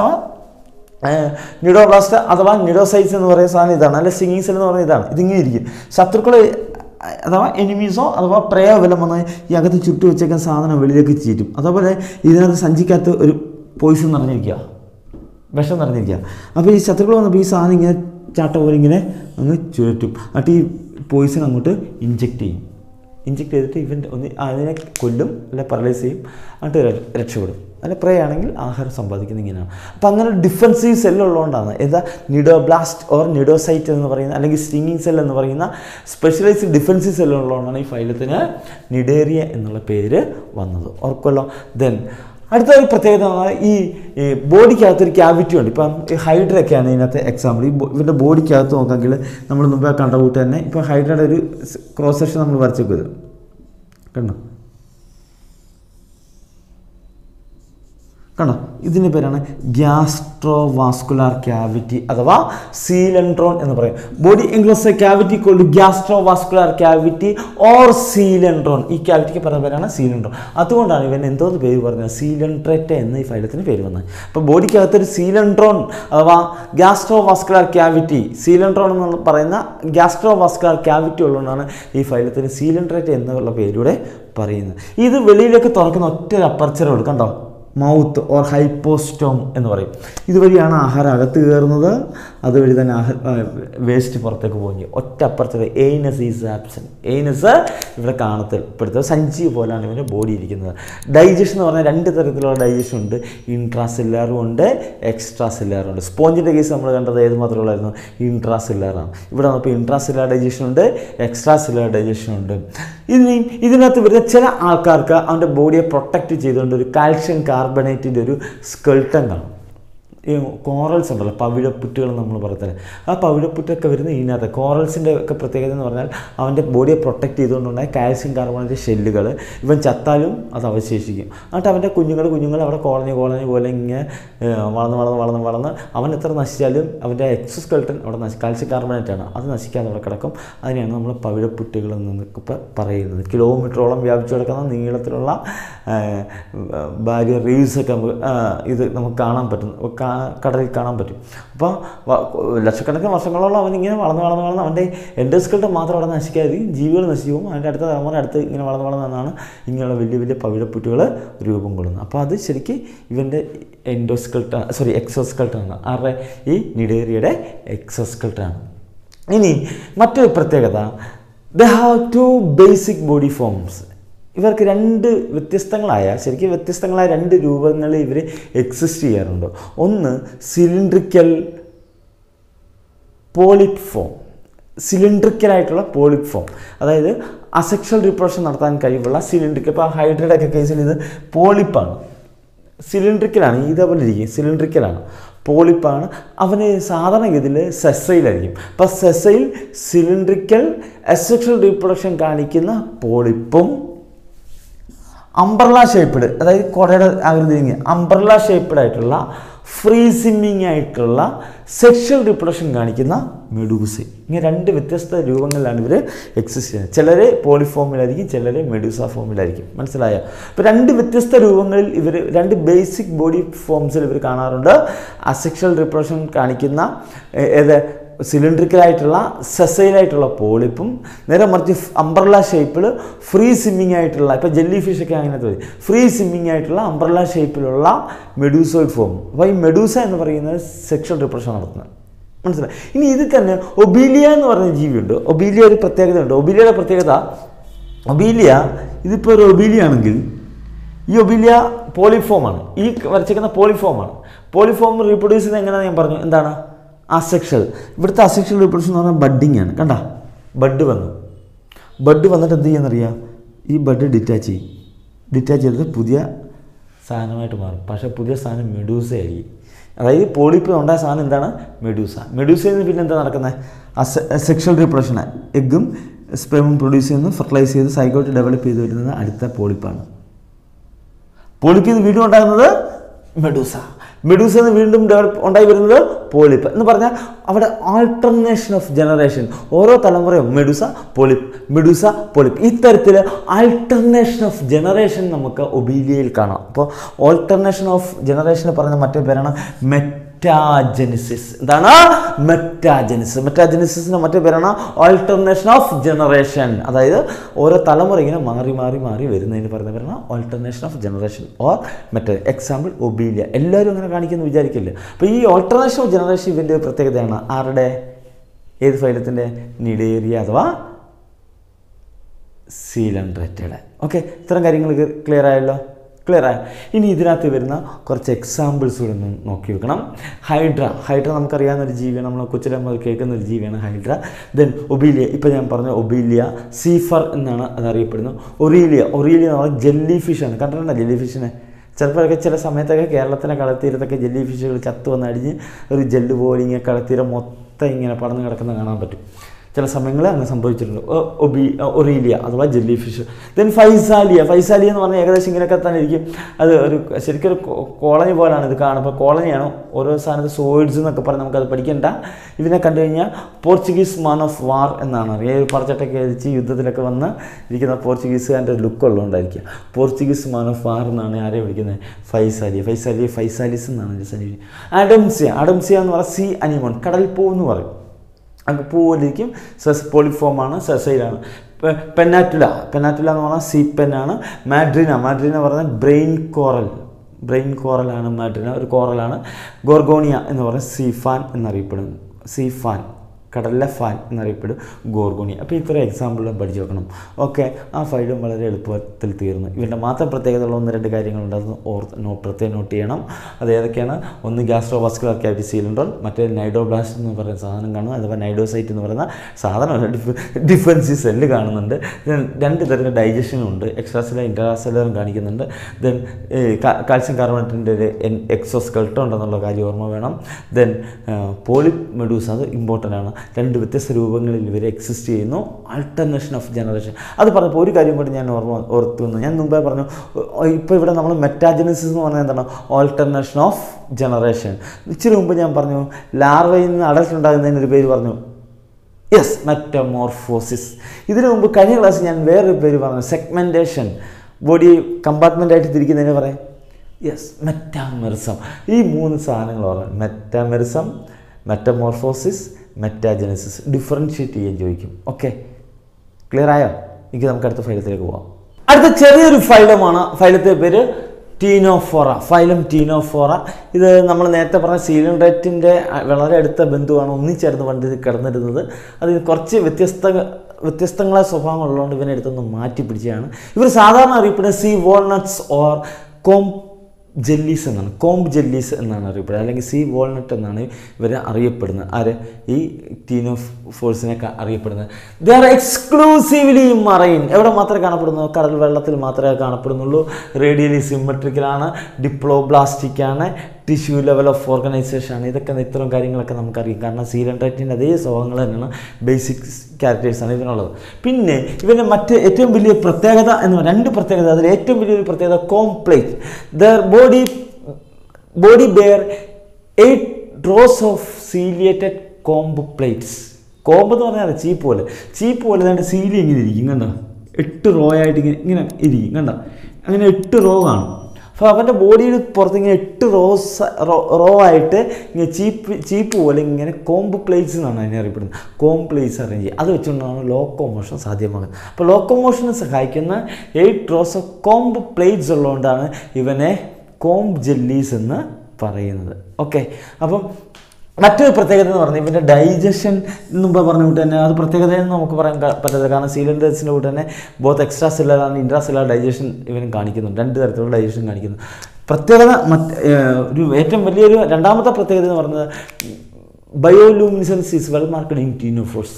നിഡോബ്ലാസ്റ്റ് അഥവാ നിഡോസൈറ്റ്സ് എന്ന് പറയുന്ന സാധനം ഇതാണ്. അല്ലെ സ്റ്റിങ്ങിങ് സെൽ എന്ന് പറയുന്നത് ഇതാണ്. ഇതിങ്ങനെ ഇരിക്കും. ശത്രുക്കൾ അഥവാ എനിമീസോ അഥവാ പ്രയോ വല്ലതും വന്ന് ഈ അകത്ത് ചുറ്റു വെച്ചേക്കുന്ന സാധനം വെളിയിലേക്ക് ചീറ്റും. അതേപോലെ ഇതിനകത്ത് സഞ്ചിക്കകത്ത് ഒരു പോയിസൺ നിറഞ്ഞിരിക്കുക, വിഷം നിറഞ്ഞിരിക്കുക. അപ്പോൾ ഈ ശത്രുക്കൾ വന്നപ്പോൾ ഈ സാധനം ഇങ്ങനെ ചാട്ട പോലെ ഇങ്ങനെ അങ്ങ് ചുഴറ്റും. എന്നിട്ട് ഈ പോയിസൺ അങ്ങോട്ട് ഇഞ്ചെക്ട് ചെയ്യും. ഇഞ്ചെക്ട് ചെയ്തിട്ട് ഇവൻ്റെ ഒന്ന് അതിനെ കൊല്ലും, അല്ലെ പരലൈസ് ചെയ്യും, എന്നിട്ട് രക്ഷപ്പെടും. അല്ലെ പ്രേ ആണെങ്കിൽ ആഹാരം സമ്പാദിക്കുന്നത് ഇങ്ങനെയാണ്. അപ്പോൾ അങ്ങനെ ഡിഫൻസീവ് സെല്ലുള്ളതുകൊണ്ടാണ് ഏതാ നിഡോബ്ലാസ്റ്റ് ഓർ നിഡോസൈറ്റ് എന്ന് പറയുന്ന അല്ലെങ്കിൽ സ്റ്റിങ്ങിങ് സെൽ എന്ന് പറയുന്ന സ്പെഷ്യലൈസ്ഡ് ഡിഫൻസീവ് സെല്ലുള്ളതുകൊണ്ടാണ് ഈ ഫൈലത്തിന് നിഡേറിയ എന്നുള്ള പേര് വന്നത്. ഓർക്കുമല്ലോ. ദെൻ അടുത്ത ഒരു പ്രത്യേകത ഈ ബോഡിക്കകത്തൊരു ക്യാവിറ്റി ഉണ്ട്. ഇപ്പം ഹൈഡ്രയൊക്കെയാണ് ഇതിനകത്ത് എക്സാമ്പിൾ. ഈ ഇവൻ്റെ ബോഡിക്കകത്ത് നോക്കാമെങ്കിൽ നമ്മൾ മുമ്പേ കണ്ട കൂട്ട് തന്നെ ഇപ്പം ഹൈഡ്രയുടെ ഒരു ക്രോസ് സെക്ഷൻ നമ്മൾ വരച്ചേക്കത് കണ്ടോ കണ്ടോ ഇതിൻ്റെ പേരാണ് ഗ്യാസ്ട്രോവാസ്കുലാർ ക്യാവിറ്റി അഥവാ സീലൻഡ്രോൺ എന്ന് പറയും. Body enclose a cavity called gastrovascular cavity or coelenteron. ഈ ക്യാവിറ്റിക്ക് പറയുന്ന പേരാണ് സീലൻഡ്രോൺ. അതുകൊണ്ടാണ് ഇവൻ എന്തോന്ന് പേര് പറഞ്ഞത്, സീലൻഡ്രേറ്റ എന്ന ഈ ഫൈലത്തിന് പേര് വന്നത്. അപ്പോൾ ബോഡിക്കകത്തൊരു സീലൻഡ്രോൺ അഥവാ ഗ്യാസ്ട്രോവാസ്കുലാർ ക്യാവിറ്റി, സീലൻഡ്രോൺ എന്ന് പറയുന്ന ഗ്യാസ്ട്രോവാസ്കുലാർ ക്യാവിറ്റി ഉള്ളതുകൊണ്ടാണ് ഈ ഫൈലത്തിന് സീലൻഡ്രേറ്റ എന്നുള്ള പേരിലൂടെ പറയുന്നത്. ഇത് വെളിയിലേക്ക് തുറക്കുന്ന ഒറ്റ അപ്പർച്ചറേ ഉള്ളൂ. കണ്ടോ, മൗത്ത് ഓർ ഹൈപ്പോസ്റ്റോം എന്ന് പറയും. ഇതുവഴിയാണ് ആഹാരം അകത്ത് കയറുന്നത്, അതുവഴി തന്നെ ആഹാര വേസ്റ്റ് പുറത്തേക്ക് പോകുന്നത്. ഒറ്റ അപ്പുറത്ത് എയ്നസ് ഈസ് ആബ്സെൻറ്റ്. എയ്നസ് ഇവിടെ കാണത്തിൽപ്പെടുത്തത് സഞ്ചി പോലാണ് ഇവൻ്റെ ബോഡി ഇരിക്കുന്നത്. ഡൈജഷൻ എന്ന് പറഞ്ഞാൽ രണ്ട് തരത്തിലുള്ള ഡൈജഷൻ ഉണ്ട്. ഇൻട്രാ സെല്ലുലാറും ഉണ്ട്, എക്സ്ട്രാ സെല്ലുലാറും ഉണ്ട്. സ്പോഞ്ചിൻ്റെ കേസ് നമ്മൾ കണ്ടത് ഏത് മാത്രമുള്ളായിരുന്നു, ഇൻട്രാ സെല്ലുലാറാണ്. ഇവിടെ നമുക്ക് ഇൻട്രാ സെല്ലുലാർ ഡൈജഷൻ ഉണ്ട്, എക്സ്ട്രാ സെല്ലുലാർ ഡൈജഷൻ ഉണ്ട്. ഇനി ഇതിനകത്ത് വരുന്ന ചില ആൾക്കാർക്ക് അവൻ്റെ ബോഡിയെ പ്രൊട്ടക്റ്റ് ചെയ്തുകൊണ്ട് ഒരു കാൽഷ്യം കാർബണേറ്റിൻ്റെ ഒരു സ്കെൽട്ടൻ കാണും. ഈ കോറൽസ് ഉണ്ടല്ലോ, പവിഴപ്പുറ്റുകൾ നമ്മൾ പറയത്തില്ലേ, ആ പവിഴപ്പുറ്റൊക്കെ വരുന്ന ഇതിനകത്ത്. കോറൽസിൻ്റെ ഒക്കെ പ്രത്യേകത എന്ന് പറഞ്ഞാൽ അവൻ്റെ ബോഡിയെ പ്രൊട്ടക്റ്റ് ചെയ്തുകൊണ്ടുണ്ടായ കാൽസ്യം കാർബണേറ്റ് ഷെല്ലുകൾ ഇവൻ ചത്താലും അത് അവശേഷിക്കും. എന്നിട്ട് അവൻ്റെ കുഞ്ഞുങ്ങൾ കുഞ്ഞുങ്ങൾ അവിടെ കോളനി കോളനി പോലെ ഇങ്ങനെ വളർന്ന് വളർന്ന് വളർന്ന് വളർന്ന് അവൻ എത്ര നശിച്ചാലും അവൻ്റെ എക്സോസ്കെൽട്ടൻ അവിടെ നശി കാൽസ്യം കാർബണേറ്റാണ്, അത് നശിക്കാതെ അവിടെ കിടക്കും. അതിനെയാണ് നമ്മൾ പവിഴപ്പുറ്റുകൾ എന്നൊക്കെ പറയുന്നത്. കിലോമീറ്ററോളം വ്യാപിച്ചു കിടക്കുന്ന നീളത്തിലുള്ള ബാരിയർ റീവ്സൊക്കെ നമുക്ക് ഇത് നമുക്ക് കാണാൻ പറ്റും, കടലിൽ കാണാൻ പറ്റും. അപ്പോൾ ലക്ഷക്കണക്കിന് വർഷങ്ങളോളം അവനിങ്ങനെ വളർന്ന് വളർന്ന് വളർന്ന് അവൻ്റെ എൻഡോസ്കെൽട്ടൻ മാത്രം അവിടെ നശിക്കാതെ ജീവികൾ നശിച്ചു പോകും. അതിൻ്റെ അടുത്ത തലമുറ അടുത്ത് ഇങ്ങനെ വളർന്ന് വളർന്നാണ് ഇങ്ങനെയുള്ള വലിയ വലിയ പവിഴപ്പുറ്റുകൾ രൂപം കൊള്ളുന്നത്. അപ്പോൾ അത് ശരിക്കും ഇവൻ്റെ എൻഡോസ്കെൽട്ടൻ സോറി എക്സോസ്കെൽട്ടനാണ്. ആരുടെ? ഈ നിഡേറിയയുടെ എക്സോസ്കെൽട്ടനാണ്. ഇനി മറ്റൊരു പ്രത്യേകത, they have two basic body forms. ഇവർക്ക് രണ്ട് വ്യത്യസ്തങ്ങളായ ശരിക്കും വ്യത്യസ്തങ്ങളായ രണ്ട് രൂപങ്ങളിൽ ഇവർ എക്സിസ്റ്റ് ചെയ്യാറുണ്ട്. ഒന്ന് സിലിണ്ട്രിക്കൽ പോളിപ് ഫോം, സിലിണ്ട്രിക്കലായിട്ടുള്ള പോളിപ് ഫോം, അതായത് അസെക്ഷൽ റീപ്രൊഡക്ഷൻ നടത്താൻ കഴിവുള്ള സിലിണ്ട്രിക്കൽ. ഇപ്പോൾ ഹൈഡ്രയുടെ ഒക്കെ കേസിൽ ഇത് പോളിപ്പാണ്, സിലിണ്ട്രിക്കലാണ്, ഇതേപോലെ ഇരിക്കും, സിലിണ്ട്രിക്കലാണ്, പോളിപ്പാണ്. അവന് സാധാരണഗതിയിൽ സെസയിലായിരിക്കും. അപ്പോൾ സെസയിൽ സിലിണ്ട്രിക്കൽ അസെക്ഷൽ റീപ്രൊഡക്ഷൻ കാണിക്കുന്ന പോളിപ്പും അംബ്രല്ല ഷേപ്പ്ഡ്, അതായത് കുടയുടെ ആകൃതി അംബ്രല്ല ഷേപ്പ്ഡ് ആയിട്ടുള്ള ഫ്രീ സ്വിമ്മിങ് ആയിട്ടുള്ള സെക്ഷൽ റീപ്രൊഡക്ഷൻ കാണിക്കുന്ന മെഡൂസ. ഇങ്ങനെ രണ്ട് വ്യത്യസ്ത രൂപങ്ങളിലാണ് ഇവർ എക്സിസ്റ്റ് ചെയ്യുന്നത്. ചിലർ പോളിഫോമിലായിരിക്കും, ചിലർ മെഡൂസ ഫോമിലായിരിക്കും. മനസ്സിലായോ? അപ്പോൾ രണ്ട് വ്യത്യസ്ത രൂപങ്ങളിൽ ഇവർ രണ്ട് ബേസിക് ബോഡി ഫോംസിൽ ഇവർ കാണാറുണ്ട്. അസെക്ഷൽ റീപ്രൊഡക്ഷൻ കാണിക്കുന്ന ഏത് സിലിണ്ട്രിക്കലായിട്ടുള്ള സെസൈലായിട്ടുള്ള പോളിപ്പും, നേരെ മറിച്ച് അംബ്രല്ല ഷേപ്പിൽ ഫ്രീ സ്വിമ്മിങ് ആയിട്ടുള്ള, ഇപ്പോൾ ജെല്ലി ഫിഷൊക്കെ അങ്ങനത്തെ വരും, ഫ്രീ സ്വിമ്മിങ് ആയിട്ടുള്ള അംബ്രല്ല ഷേപ്പിലുള്ള മെഡൂസോയിഡ് ഫോം. അപ്പോൾ ഈ മെഡൂസ എന്ന് പറയുന്നത് സെക്ഷൽ റീപ്രൊഡക്ഷൻ നടത്തുന്നത്. മനസ്സിലായി? ഇനി ഇതിൽ തന്നെ ഒബീലിയ എന്ന് പറയുന്ന ജീവിയുണ്ട്. ഒബീലിയ ഒരു പ്രത്യേകതയുണ്ട്. ഒബീലിയയുടെ പ്രത്യേകത, ഒബീലിയ ഇതിപ്പോൾ ഒരു ഒബീലിയ ആണെങ്കിൽ ഈ ഒബീലിയ പോളിഫോമാണ്. ഈ വരച്ചിരിക്കുന്ന പോളിഫോമാണ്. പോളിഫോം റീപ്രൊഡ്യൂസ് ചെയ്യുന്നത് എങ്ങനെയാണെന്ന് ഞാൻ പറഞ്ഞു. എന്താണ്? അസെക്ഷൽ. ഇവിടുത്തെ അസെക്ഷൽ റീപ്രൊഡക്ഷൻ എന്ന് പറഞ്ഞാൽ ബഡ്ഡിങ് ആണ്. കണ്ട, ബഡ് വന്നു, ബഡ് വന്നിട്ട് എന്ത് ചെയ്യുന്നറിയാം? ഈ ബഡ് ഡിറ്റാച്ച് ചെയ്യും. ഡിറ്റാച്ച് ചെയ്തിട്ട് പുതിയ സാധനമായിട്ട് മാറും. പക്ഷേ പുതിയ സാധനം മെഡൂസയായിരിക്കും. അതായത് പോളിപ്പ് ഉണ്ടായ സാധനം എന്താണ്? മെഡൂസ. മെഡൂസയിൽ നിന്ന് പിന്നെ എന്താ നടക്കുന്നത്? അസെ സെക്ഷൽ റീപ്രൊഡക്ഷൻ, എഗ്ഗും സ്പെമും പ്രൊഡ്യൂസ് ചെയ്യുന്നു, ഫെർട്ടിലൈസ് ചെയ്ത് സൈഗോട്ട് ഡെവലപ്പ് ചെയ്ത് വരുന്നത് അടുത്ത പോളിപ്പാണ്. പോളിപ്പിൽ നിന്ന് വീണ്ടും ഉണ്ടാകുന്നത് മെഡൂസ. മെഡൂസ എന്ന് വീണ്ടും ഡെവലപ്പ് ഉണ്ടായി വരുന്നത് പോളിപ്പ്. എന്ന് പറഞ്ഞാൽ അവിടെ ആൾട്ടർനേഷൻ ഓഫ് ജനറേഷൻ, ഓരോ തലമുറയും മെഡൂസ പോളിപ്പ്, മെഡൂസ പോളിപ്പ്, ഇത്തരത്തിൽ ആൾട്ടർനേഷൻ ഓഫ് ജനറേഷൻ നമുക്ക് ഒബീലിയയിൽ കാണാം. അപ്പോൾ ആൾട്ടർനേഷൻ ഓഫ് ജനറേഷന് പറഞ്ഞ മറ്റേ പേരാണ് മെറ്റാജെനിസിസ്. എന്താണ്? മെറ്റാജെനിസിസ്. മെറ്റാജെനിസിസിന് മറ്റേ പേരാണ് ആൾട്ടർനേഷൻ ഓഫ് ജനറേഷൻ. അതായത് ഓരോ തലമുറ ഇങ്ങനെ മാറി മാറി മാറി വരുന്നതിന് പറയുന്ന പേരാണ് alternation of generation or meta. Example obelia. എല്ലാവരും അങ്ങനെ കാണിക്കുന്നു വിചാരിക്കില്ല. അപ്പോൾ ഈ ആൾട്ടർനേഷൻ ഓഫ് ജനറേഷൻ ഇവൻ്റെ പ്രത്യേകതയാണ്. ആരുടെ? ഏത് ഫൈലത്തിൻ്റെ? നിഡേറിയ അഥവാ സീലൻഡ്രേറ്റയുടെ. ഓക്കെ, ഇത്തരം കാര്യങ്ങൾ ക്ലിയർ ആയല്ലോ? ക്ലിയർ ആയ. ഇനി ഇതിനകത്ത് വരുന്ന കുറച്ച് എക്സാമ്പിൾസ് കൂടെ ഒന്ന് നോക്കി വെക്കണം. ഹൈഡ്ര. ഹൈഡ്ര നമുക്കറിയാവുന്ന ഒരു ജീവിയാണ്, നമ്മൾ കൊച്ചിലെ നമ്മൾ കേൾക്കുന്ന ഒരു ജീവിയാണ് ഹൈഡ്ര. ദെൻ ഒബീലിയ, ഇപ്പോൾ ഞാൻ പറഞ്ഞ ഒബീലിയ, സീഫർ എന്നാണ് അതറിയപ്പെടുന്നത്. ഒറീലിയ. ഒറീലിയ എന്ന് പറഞ്ഞാൽ ജെല്ലി ഫിഷാണ്. കണ്ടിട്ടുണ്ടോ ജെല്ലി ഫിഷിനെ? ചിലപ്പോഴൊക്കെ ചില സമയത്തൊക്കെ കേരളത്തിലെ കടൽത്തീരത്തൊക്കെ ജെല്ലി ഫിഷുകൾ ചത്തു വന്ന് അടിഞ്ഞ് ഒരു ജെല്ല് പോലെ ഇങ്ങനെ കടൽത്തീരം മൊത്തം ഇങ്ങനെ പടർന്ന് കിടക്കുന്നത് കാണാൻ പറ്റും. ചില സമയങ്ങളിൽ അങ്ങനെ സംഭവിച്ചിട്ടുണ്ട്. ഒബി ഒറീലിയ അഥവാ jelly fish. Then physalia. Physalia എന്ന് പറഞ്ഞാൽ ഏകദേശം ഇങ്ങനെയൊക്കെ തന്നെ ഇരിക്കും. അത് ഒരു ശരിക്കും ഒരു കോളനി പോലാണ് ഇത് കാണുമ്പോൾ. കോളനിയാണ്. ഓരോ സാധനത്ത് സോയിഡ്സ് എന്നൊക്കെ പറഞ്ഞ് നമുക്കത് പഠിക്കേണ്ട. ഇതിനെ കണ്ടു കഴിഞ്ഞാൽ പോർച്ചുഗീസ് മാൻ ഓഫ് വാർ എന്നാണ് അറിയാം. പടച്ചട്ടൊക്കെ അടിച്ച് യുദ്ധത്തിലൊക്കെ വന്ന് ഇരിക്കുന്ന പോർച്ചുഗീസുകാരുടെ ലുക്കുള്ളതുകൊണ്ടായിരിക്കും പോർച്ചുഗീസ് മാൻ ഓഫ് വാർ എന്നാണ് ആരെയും വിളിക്കുന്നത്? ഫൈസാലിയ. ഫൈസാലിയ ഫൈസാലിസ് എന്നാണ് സൈനിക. അഡംസിയ. അഡംസിയ എന്ന് പറഞ്ഞാൽ സീ അനിമോൺ, കടൽ പൂ എന്ന് പറയും. അത് പൂവിലിരിക്കും. സെസ് പോളിഫോമാണ്, സെസയിലാണ്. പെന്നാറ്റുല. പെന്നാറ്റുല എന്ന് പറഞ്ഞാൽ സീ പെന്നാണ്. മാഡ്രീന. മാഡ്രീന എന്ന് പറഞ്ഞാൽ ബ്രെയിൻ കോറൽ. ബ്രെയിൻ കോറലാണ് മാഡ്രീന, ഒരു കോറലാണ്. ഗോർഗോണിയ എന്ന് പറഞ്ഞാൽ സീഫാൻ എന്നറിയപ്പെടുന്നു. സീഫാൻ കടലിലെ ഫാൻ എന്നറിയപ്പെടും ഗോർഗോണി. അപ്പോൾ ഇത്ര എക്സാമ്പിളും പഠിച്ചു വെക്കണം. ഓക്കെ, ആ ഫൈലും വളരെ എളുപ്പത്തിൽ തീർന്നു. ഇവരുടെ മാത്രം പ്രത്യേകതയുള്ള ഒന്ന് രണ്ട് കാര്യങ്ങളുണ്ട്, അത് ഓർ നോ പ്രത്യേകം നോട്ട് ചെയ്യണം. അത് ഏതൊക്കെയാണ്? ഒന്ന് ഗ്യാസ്ട്രോവാസ്കുലർ ക്യാവിറ്റി സിലിണ്ടർ, മറ്റേ നൈഡോബ്ലാസ്റ്റ് എന്ന് പറയുന്ന സാധനം കാണും, അഥവാ നൈഡോസൈറ്റ് എന്ന് പറയുന്ന സാധനമല്ല, ഡിഫ് ഡിഫൻസീവ് സെല്ല് കാണുന്നുണ്ട്. രണ്ട് തരം ഡൈജഷനും ഉണ്ട്, എക്സ്ട്രാ സെല്ലുലർ ഇൻട്രാസെല്ലുലറും കാണിക്കുന്നുണ്ട്. ദെൻ കാൽസ്യം കാർബണേറ്റിൻ്റെ ഒരു എക്സോസ്കെൽട്ടൺ ഉണ്ടെന്നുള്ള കാര്യം ഓർമ്മ വേണം. ദെൻ പോളിപ് മെഡൂസ, അത് ഇമ്പോർട്ടൻ്റ് ആണ്. രണ്ട് വ്യത്യസ്ത രൂപങ്ങളിൽ ഇവർ എക്സിസ്റ്റ് ചെയ്യുന്നു. ആൾട്ടർനേഷൻ ഓഫ് ജനറേഷൻ, അത് പറഞ്ഞപ്പോൾ ഒരു കാര്യം കൂടി ഞാൻ ഓർമ്മ ഓർത്തുന്നു. ഞാൻ മുമ്പേ പറഞ്ഞു, ഇപ്പോൾ ഇവിടെ നമ്മൾ മെറ്റാജനസിസ് എന്ന് പറഞ്ഞാൽ എന്താണ്? Alternation of generation. ഇച്ചിരി മുമ്പ് ഞാൻ പറഞ്ഞു ലാർവയിൽ നിന്ന് അഡൽട്ട് ഉണ്ടാകുന്നതിനൊരു പേര് പറഞ്ഞു, യെസ്, മെറ്റമോർഫോസിസ്. ഇതിനു മുമ്പ് കഴിഞ്ഞ ക്ലാസ്സിൽ ഞാൻ വേറൊരു പേര് പറഞ്ഞു, സെഗ്മെൻറ്റേഷൻ, ബോഡി കമ്പാർട്ട്മെൻ്റായിട്ട് തിരിക്കുന്നതിന് പറയാം, യെസ്, മെറ്റാമെറിസം. ഈ മൂന്ന് സാധനങ്ങൾ പറഞ്ഞു, മെറ്റാമെറിസം, മെറ്റമോർഫോസിസ്, മെറ്റാജനസിസ്. ഡിഫറൻഷ്യേറ്റ് ചെയ്യാൻ ചോദിക്കും. ഓക്കെ, ക്ലിയർ ആയോ? എനിക്ക് നമുക്ക് അടുത്ത ഫൈലത്തിലേക്ക് പോവാം. അടുത്ത ചെറിയൊരു ഫൈലമാണ്. ഫൈലത്തെ പേര് ടീനോഫോറ, ഫൈലം ടീനോഫോറ. ഇത് നമ്മൾ നേരത്തെ പറഞ്ഞ സീലിൻഡ്രേറ്റിൻ്റെ വളരെ അടുത്ത ബന്ധുവാണ്, ഒന്നിച്ചേർന്ന് പണ്ട് കിടന്നിരുന്നത്. അതിന് കുറച്ച് വ്യത്യസ്ത വ്യത്യസ്തങ്ങളായ സ്വഭാവങ്ങളുള്ളതുകൊണ്ട് ഇവനെ എടുത്തൊന്ന് മാറ്റി പിടിച്ചതാണ്. ഇവർ സാധാരണ അറിയപ്പെടുന്നത് sea walnuts or comb jellies എന്നാണ്, കോംബ് ജെല്ലീസ് എന്നാണ് അറിയപ്പെടുന്നത്, അല്ലെങ്കിൽ സീ വാൾനട്ട് എന്നാണ് ഇവർ അറിയപ്പെടുന്നത്. ആര്? ഈ ടീനോഫോഴ്സിനൊക്കെ അറിയപ്പെടുന്നത്. They are exclusively marine. എവിടെ മാത്രമേ കാണപ്പെടുന്നു? കടൽ വെള്ളത്തിൽ മാത്രമേ കാണപ്പെടുന്നുള്ളൂ. റേഡിയലി സിമെട്രിക്കലാണ്, ഡിപ്ലോബ്ലാസ്റ്റിക് ആണ്, ടിഷ്യൂ ലെവൽ ഓഫ് ഓർഗനൈസേഷൻ ആണ്. ഇതൊക്കെ ഇത്തരം കാര്യങ്ങളൊക്കെ നമുക്കറിയാം, കാരണം സീലൻഡ്രേറ്റിൻ്റെ അതേ സ്വഭാവങ്ങൾ തന്നെയാണ്, ബേസിക് ക്യാരക്ടേഴ്സാണ് ഇതിനുള്ളത്. പിന്നെ ഇവൻ്റെ മറ്റ് ഏറ്റവും വലിയ പ്രത്യേകത എന്ന് പറഞ്ഞാൽ രണ്ട് പ്രത്യേകത, അതിൽ ഏറ്റവും വലിയൊരു പ്രത്യേകത comb plate. Their body body bear eight rows of ciliated comb plates. Comb എന്ന് പറഞ്ഞാൽ ചീപ്പ് പോലെ, ചീപ്പ് പോലെ തന്നെ സീലി ഇങ്ങനെ ഇരിക്കും, കണ്ടോ? എട്ട് റോ ആയിട്ട് ഇങ്ങനെ ഇങ്ങനെ ഇരിക്കും, കണ്ടോ? അങ്ങനെ എട്ട് റോ കാണും. അപ്പോൾ അവൻ്റെ ബോഡിയുടെ പുറത്ത് ഇങ്ങനെ എട്ട് റോസ് റോ റോ ആയിട്ട് ഇങ്ങനെ ചീപ്പ് ചീപ്പ് പോലെ ഇങ്ങനെ കോംബ് പ്ലേറ്റ്സ് എന്നാണ് അതിനെ അറിയപ്പെടുന്നത്. കോംബ് പ്ലേറ്റ്സ് അറേഞ്ച് ചെയ്യുക, അത് വെച്ചുകൊണ്ടാണ് ലോക്കോമോഷൻ സാധ്യമാകുന്നത്. അപ്പോൾ ലോക്കോമോഷന് സഹായിക്കുന്ന eight rows of comb plates ഉള്ളതുകൊണ്ടാണ് ഇവനെ കോംബ് ജെല്ലീസ് എന്ന് പറയുന്നത്. ഓക്കെ, അപ്പം മറ്റൊരു പ്രത്യേകത എന്ന് പറഞ്ഞാൽ ഇവൻ്റെ ഡൈജഷൻ മുമ്പ് പറഞ്ഞ കൂട്ട് തന്നെ അത് പ്രത്യേകതയെന്ന് നമുക്ക് പറയാൻ പറ്റത്തില്ല, കാരണം സീലിൻഡേഴ്സിൻ്റെ കൂട്ട് തന്നെ both extra cellular and intra cellular digestion ഇവനും കാണിക്കുന്നുണ്ട്, രണ്ട് തരത്തിലുള്ള ഡൈജഷൻ കാണിക്കുന്നു. പ്രത്യേകത മറ്റ് ഒരു ഏറ്റവും വലിയൊരു രണ്ടാമത്തെ പ്രത്യേകത എന്ന് പറയുന്നത് bioluminescence is well marked in ctenophores.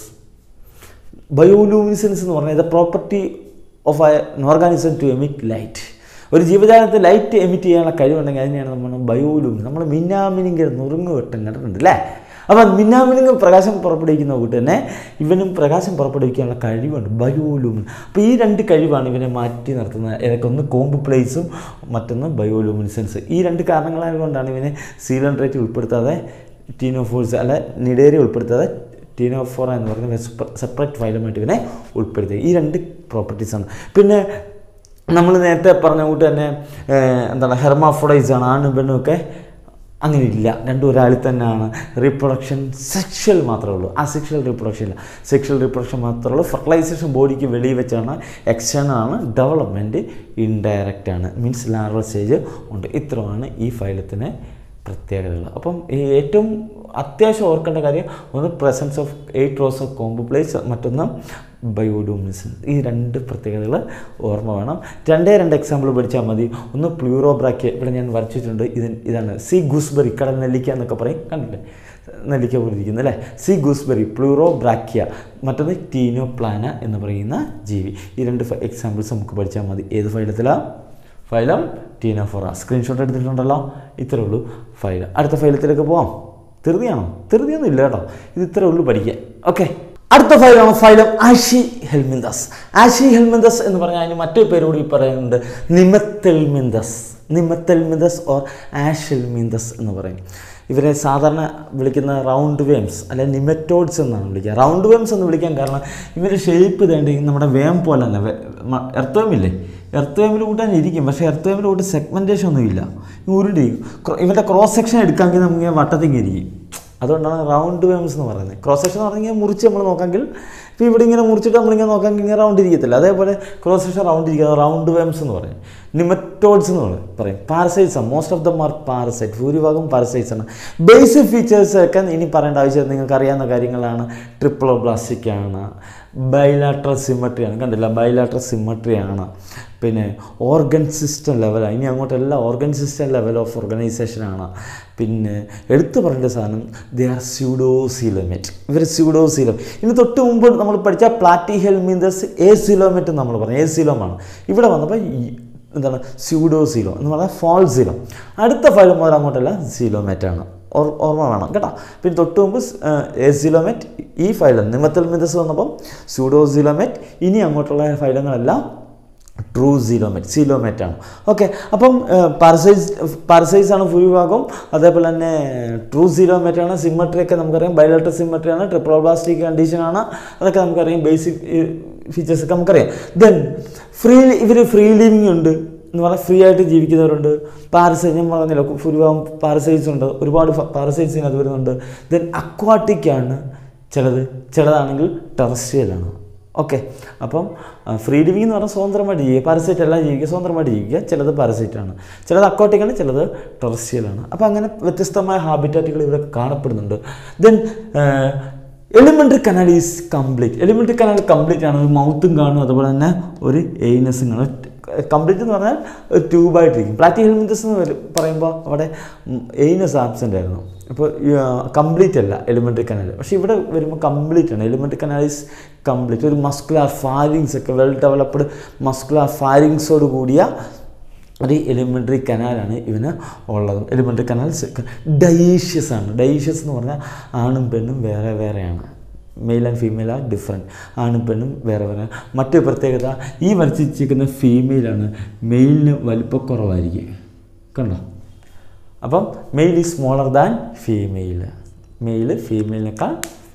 Bioluminescence എന്ന് പറഞ്ഞാൽ the property of an organism to emit light. ഒരു ജീവജാലത്തിൽ ലൈറ്റ് എമിറ്റ് ചെയ്യാനുള്ള കഴിവുണ്ടെങ്കിൽ അതിനെയാണ് നമ്മൾ ബയോലൂമിൻ. നമ്മൾ മിന്നാമിനിങ് നുറുങ്ങ് വെട്ടം കണ്ടിട്ടുണ്ട് അല്ലേ? അപ്പം മിന്നാമിനിങ് പ്രകാശം പുറപ്പെടുവിക്കുന്ന കൂട്ട് തന്നെ ഇവനും പ്രകാശം പുറപ്പെടുവിക്കാനുള്ള കഴിവുണ്ട്, ബയോലൂമിൻ. അപ്പോൾ ഈ രണ്ട് കഴിവാണ് ഇവനെ മാറ്റി നിർത്തുന്നത്. ഏതൊക്കെ? ഒന്ന് കോംബ് പ്ലേറ്റ്സും മറ്റൊന്ന് ബയോലൂമിനിസൻസ്. ഈ രണ്ട് കാരണങ്ങളായതുകൊണ്ടാണ് ഇവനെ സീലൻഡ്രേറ്റ് ഉൾപ്പെടുത്താതെ ടീനോഫോഴ്സ് അല്ല നിഡേറിയ ഉൾപ്പെടുത്താതെ ടീനോഫോറ എന്ന് പറയുന്ന സെപ്പറേറ്റ് ഫൈലമായിട്ട് ഇവനെ ഉൾപ്പെടുത്തുക. ഈ രണ്ട് പ്രോപ്പർട്ടീസാണ്. പിന്നെ നമ്മൾ നേരത്തെ പറഞ്ഞ കൂട്ട് തന്നെ എന്താണ് ഹെർമാഫ്രോഡൈറ്റ്സ് ആണ്, ആണും പെണ്ണും ഒക്കെ. അങ്ങനെ ഇല്ല, രണ്ടും ഒരാളിൽ തന്നെയാണ്. റീപ്രൊഡക്ഷൻ സെക്ഷൽ മാത്രമേ ഉള്ളൂ, അസെക്ഷൽ റീപ്രൊഡക്ഷൻ ഇല്ല. സെക്ഷൽ റീപ്രൊഡക്ഷൻ മാത്രമേ ഉള്ളൂ. ഫെർട്ടിലൈസേഷൻ ബോഡിക്ക് വെളിയിൽ വെച്ചാണ്, എക്സ്റ്റേണൽ ആണ്. ഡെവലപ്മെൻറ്റ് ഇൻഡയറക്റ്റ് ആണ്, മീൻസ് ലാർവൽ സ്റ്റേജ് ഉണ്ട്. ഇത്രയാണ് ഈ ഫൈലത്തിന് പ്രത്യേകതകൾ. അപ്പം ഈ ഏറ്റവും അത്യാവശ്യം ഓർക്കേണ്ട കാര്യം ഒന്ന് presence of eight rows of comb plates, മറ്റൊന്ന് ബയോലൂമിനിസൻസ്. ഈ രണ്ട് പ്രത്യേകതകൾ ഓർമ്മ വേണം. രണ്ടേ രണ്ട് എക്സാമ്പിൾ പഠിച്ചാൽ മതി. ഒന്ന് പ്ലൂറോബ്രാക്യ, ഇവിടെ ഞാൻ വരച്ചിട്ടുണ്ട്. ഇത് ഇതാണ് സി ഗൂസ്ബെറി, കടൽ നെല്ലിക്ക എന്നൊക്കെ പറയും, കണ്ടില്ലേ? നെല്ലിക്ക പോലെ ഇരിക്കുന്നത് അല്ലേ? Sea gooseberry, pleurobrachia. മറ്റൊന്ന് ടീനോപ്ലാന എന്ന് പറയുന്ന ജീവി. ഈ രണ്ട് എക്സാമ്പിൾസ് നമുക്ക് പഠിച്ചാൽ മതി. ഏത് ഫൈലത്തിലാണ്? Phylum ctenophora. സ്ക്രീൻഷോട്ട് എടുത്തിട്ടുണ്ടല്ലോ. ഇത്രേ ഉള്ളൂ ഫൈലം. അടുത്ത ഫൈലത്തിലേക്ക് പോവാം. ധൃതിയാണോ? ധൃതിയൊന്നും ഇല്ല കേട്ടോ, ഇത് ഇത്രേ ഉള്ളൂ പഠിക്കാൻ. ഓക്കെ, അടുത്ത ഫൈലാണ് phylum aschelminthes. Aschelminthes എന്ന് പറഞ്ഞാൽ അതിന് മറ്റൊരു പേര് കൂടി പറയുന്നുണ്ട്, നിമത്തെൽമിന്തസ്. നിമത്തെൽമിന്തസ് ഓർ ആഷെൽമിന്തസ് എന്ന് പറയും. ഇവരെ സാധാരണ വിളിക്കുന്ന റൗണ്ട് വേംസ് അല്ലെ നിമറ്റോഡ്സ് എന്നാണ് വിളിക്കുക. റൗണ്ട് വേംസ് എന്ന് വിളിക്കാൻ കാരണം ഇവരുടെ ഷേപ്പ് തേണ്ടി നമ്മുടെ വേം പോലെ അല്ല, എർത്ത് വേമില്ലേ, എർത്ത് വേമിൽ കൂട്ടാൻ ഇരിക്കും, പക്ഷേ എർത്ത് വേമിൽ കൂട്ടി സെഗ്മെൻറ്റേഷൻ ഒന്നും ഇല്ല, ഉരുടി. ഇവരുടെ ക്രോസ് സെക്ഷൻ എടുക്കാമെങ്കിൽ നമുക്ക് വട്ടത്തിങ്ങ് ഇരിക്കും, അതുകൊണ്ടാണ് റൗണ്ട് വേംസ് എന്ന് പറയുന്നത്. ക്രോസ് സെക്ഷൻ എന്ന് പറഞ്ഞാൽ മുറിച്ച് നമ്മൾ നോക്കാമെങ്കിൽ ഇപ്പോൾ ഇവിടെ ഇങ്ങനെ മുറിച്ചിട്ട് നമ്മളിങ്ങനെ നോക്കാമെങ്കിൽ ഇങ്ങനെ റൗണ്ട് ഇരിക്കത്തില്ല. അതേപോലെ ക്രോസ് സെക്ഷൻ റൗണ്ട് ഇരിക്കുന്നത് റൗണ്ട് വേംസ് എന്ന് പറയും. നിമറ്റോഡ്സ് എന്ന് പറയും പറയും പാരസൈറ്റ്സ് ആണ്. Most of them are parasite. ഭൂരിഭാഗം പാരസൈറ്റ്സ് ആണ്. ബേസിക് ഫീച്ചേഴ്സ് ഒക്കെ ഇനി പറയേണ്ട ആവശ്യം നിങ്ങൾക്ക് അറിയാവുന്ന കാര്യങ്ങളാണ്. ട്രിപ്ലോബ്ലാസ്റ്റിക് ആണ്, ബൈലാട്രൽ സിമ്മട്രിയാണ്, കണ്ടില്ല ബൈലാട്രൽ സിമ്മട്രിയാണ്, പിന്നെ ഓർഗൻ സിസ്റ്റം ലെവലാണ്. ഇനി അങ്ങോട്ടെല്ലാം ഓർഗൻ സിസ്റ്റം ലെവൽ ഓഫ് ഓർഗനൈസേഷനാണ്. പിന്നെ എടുത്തു പറയേണ്ട സാധനം ദേ ആർ സ്യൂഡോസീലോമേറ്റ്. ഇവർ സ്യൂഡോസീലം. ഇനി തൊട്ട് മുമ്പ് നമ്മൾ പഠിച്ച പ്ലാറ്റി ഹെൽമിന്തസ് ഏസീലോമേറ്റ് എന്ന് നമ്മൾ പറഞ്ഞു. ഏസീലോമാണ്. ഇവിടെ വന്നപ്പോൾ എന്താണ് സ്യൂഡോസീലോ എന്ന് പറഞ്ഞാൽ ഫാൾസീലം. അടുത്ത ഫൈലം മുതൽ അങ്ങോട്ടല്ല സീലോമേറ്റാണ്. ഓർമ്മ വേണം കേട്ടോ. പിന്നെ തൊട്ട് മുമ്പ് ഏസീലോമേറ്റ്, ഈ ഫൈലം നിമത്തൽ മിന്തസ് വന്നപ്പം സ്യൂഡോസീലോമേറ്റ്. ഇനി അങ്ങോട്ടുള്ള ഫൈലങ്ങളെല്ലാം ട്രൂ സീലോമേറ്റ് സീലോമേറ്റ് ആണ്. ഓക്കെ, അപ്പം പാരസൈസ് പാരസൈസ് ആണ് ഭൂരിഭാഗം. അതേപോലെ തന്നെ ട്രൂ സീലോമേറ്റ് ആണ്. സിമ്മട്രി ഒക്കെ നമുക്കറിയാം. ബൈലാട്രൽ സിമ്മട്രി ആണ്. ട്രിപ്ലോബ്ലാസ്റ്റിക് കണ്ടീഷനാണ്. അതൊക്കെ നമുക്കറിയാം. ബേസിക് ഫീച്ചേഴ്സൊക്കെ നമുക്കറിയാം. ദെൻ ഫ്രീ ഇവർ ഫ്രീ ലിവിങ് ഉണ്ട് എന്ന് പറഞ്ഞാൽ ഫ്രീ ആയിട്ട് ജീവിക്കുന്നവരുണ്ട്. പാരസൈറ്റ് ഞാൻ പറഞ്ഞില്ല, ഭൂരിഭാഗം പാരസൈറ്റ്സ് ഉണ്ട്. ഒരുപാട് പാരസൈറ്റ്സ് ഇതിനകത്ത് വരുന്നുണ്ട്. ദെൻ അക്വാട്ടിക് ആണ് ചിലത്, ചിലതാണെങ്കിൽ ടെറസ്ട്രിയലാണ്. ഓക്കെ, അപ്പം ഫ്രീ ലിവിങ് എന്ന് പറഞ്ഞാൽ സ്വതന്ത്രമായിട്ട് ജീവിക്കുക. പാരസൈറ്റ് എല്ലാം ജീവിക്കുക, സ്വതന്ത്രമായിട്ട് ജീവിക്കുക. ചിലത് പാരസൈറ്റാണ്, ചിലത് അക്വാട്ടിക്കാണ്, ചിലത് ടെറസ്ട്രിയലാണ്. അപ്പോൾ അങ്ങനെ വ്യത്യസ്തമായ ഹാബിറ്റാറ്റുകൾ ഇവിടെ കാണപ്പെടുന്നുണ്ട്. Then alimentary canal is complete. Alimentary canal complete ആണ്. ഒരു മൗത്തും കാണും, അതുപോലെ തന്നെ ഒരു എയ്നസും കാണും. കംപ്ലീറ്റ് എന്ന് പറഞ്ഞാൽ ഒരു ട്യൂബായിട്ടിരിക്കും. പ്ലാറ്റി ഹെൽമിന്തസ് എന്ന് പറയുമ്പോൾ അവിടെ എയ്നസ് ആബ്സെൻ്റ് ആയിരുന്നു. അപ്പോൾ കംപ്ലീറ്റ് അല്ല എലിമെൻ്ററി കനാൽ. പക്ഷേ ഇവിടെ വരുമ്പോൾ കംപ്ലീറ്റ് ആണ്. Alimentary canal is complete. ഒരു മസ്കുലാർ ഫാരിങ്സ് ഒക്കെ വെൽ ഡെവലപ്ഡ് മസ്കുലാർ ഫാരിങ്സോട് കൂടിയ ഒരു എലിമെൻ്ററി കനാലാണ് ഇവന് ഉള്ളത്. എലിമെൻ്ററി കനാൽ ഡയേഷ്യസ് ആണ്. ഡയേഷ്യസ് എന്ന് പറഞ്ഞാൽ ആണും പെണ്ണും വേറെ വേറെയാണ്. Male and female are different. ആണും പെണ്ണും വേറെ വേറെ. മറ്റൊരു പ്രത്യേകത, ഈ വരച്ചിരിക്കുന്ന ഫീമെയിലാണ്. മെയിലിന് വലിപ്പക്കുറവായിരിക്കും, കണ്ടോ. അപ്പം male is smaller than female. Male ഫീമെയിലിനേക്കാൾ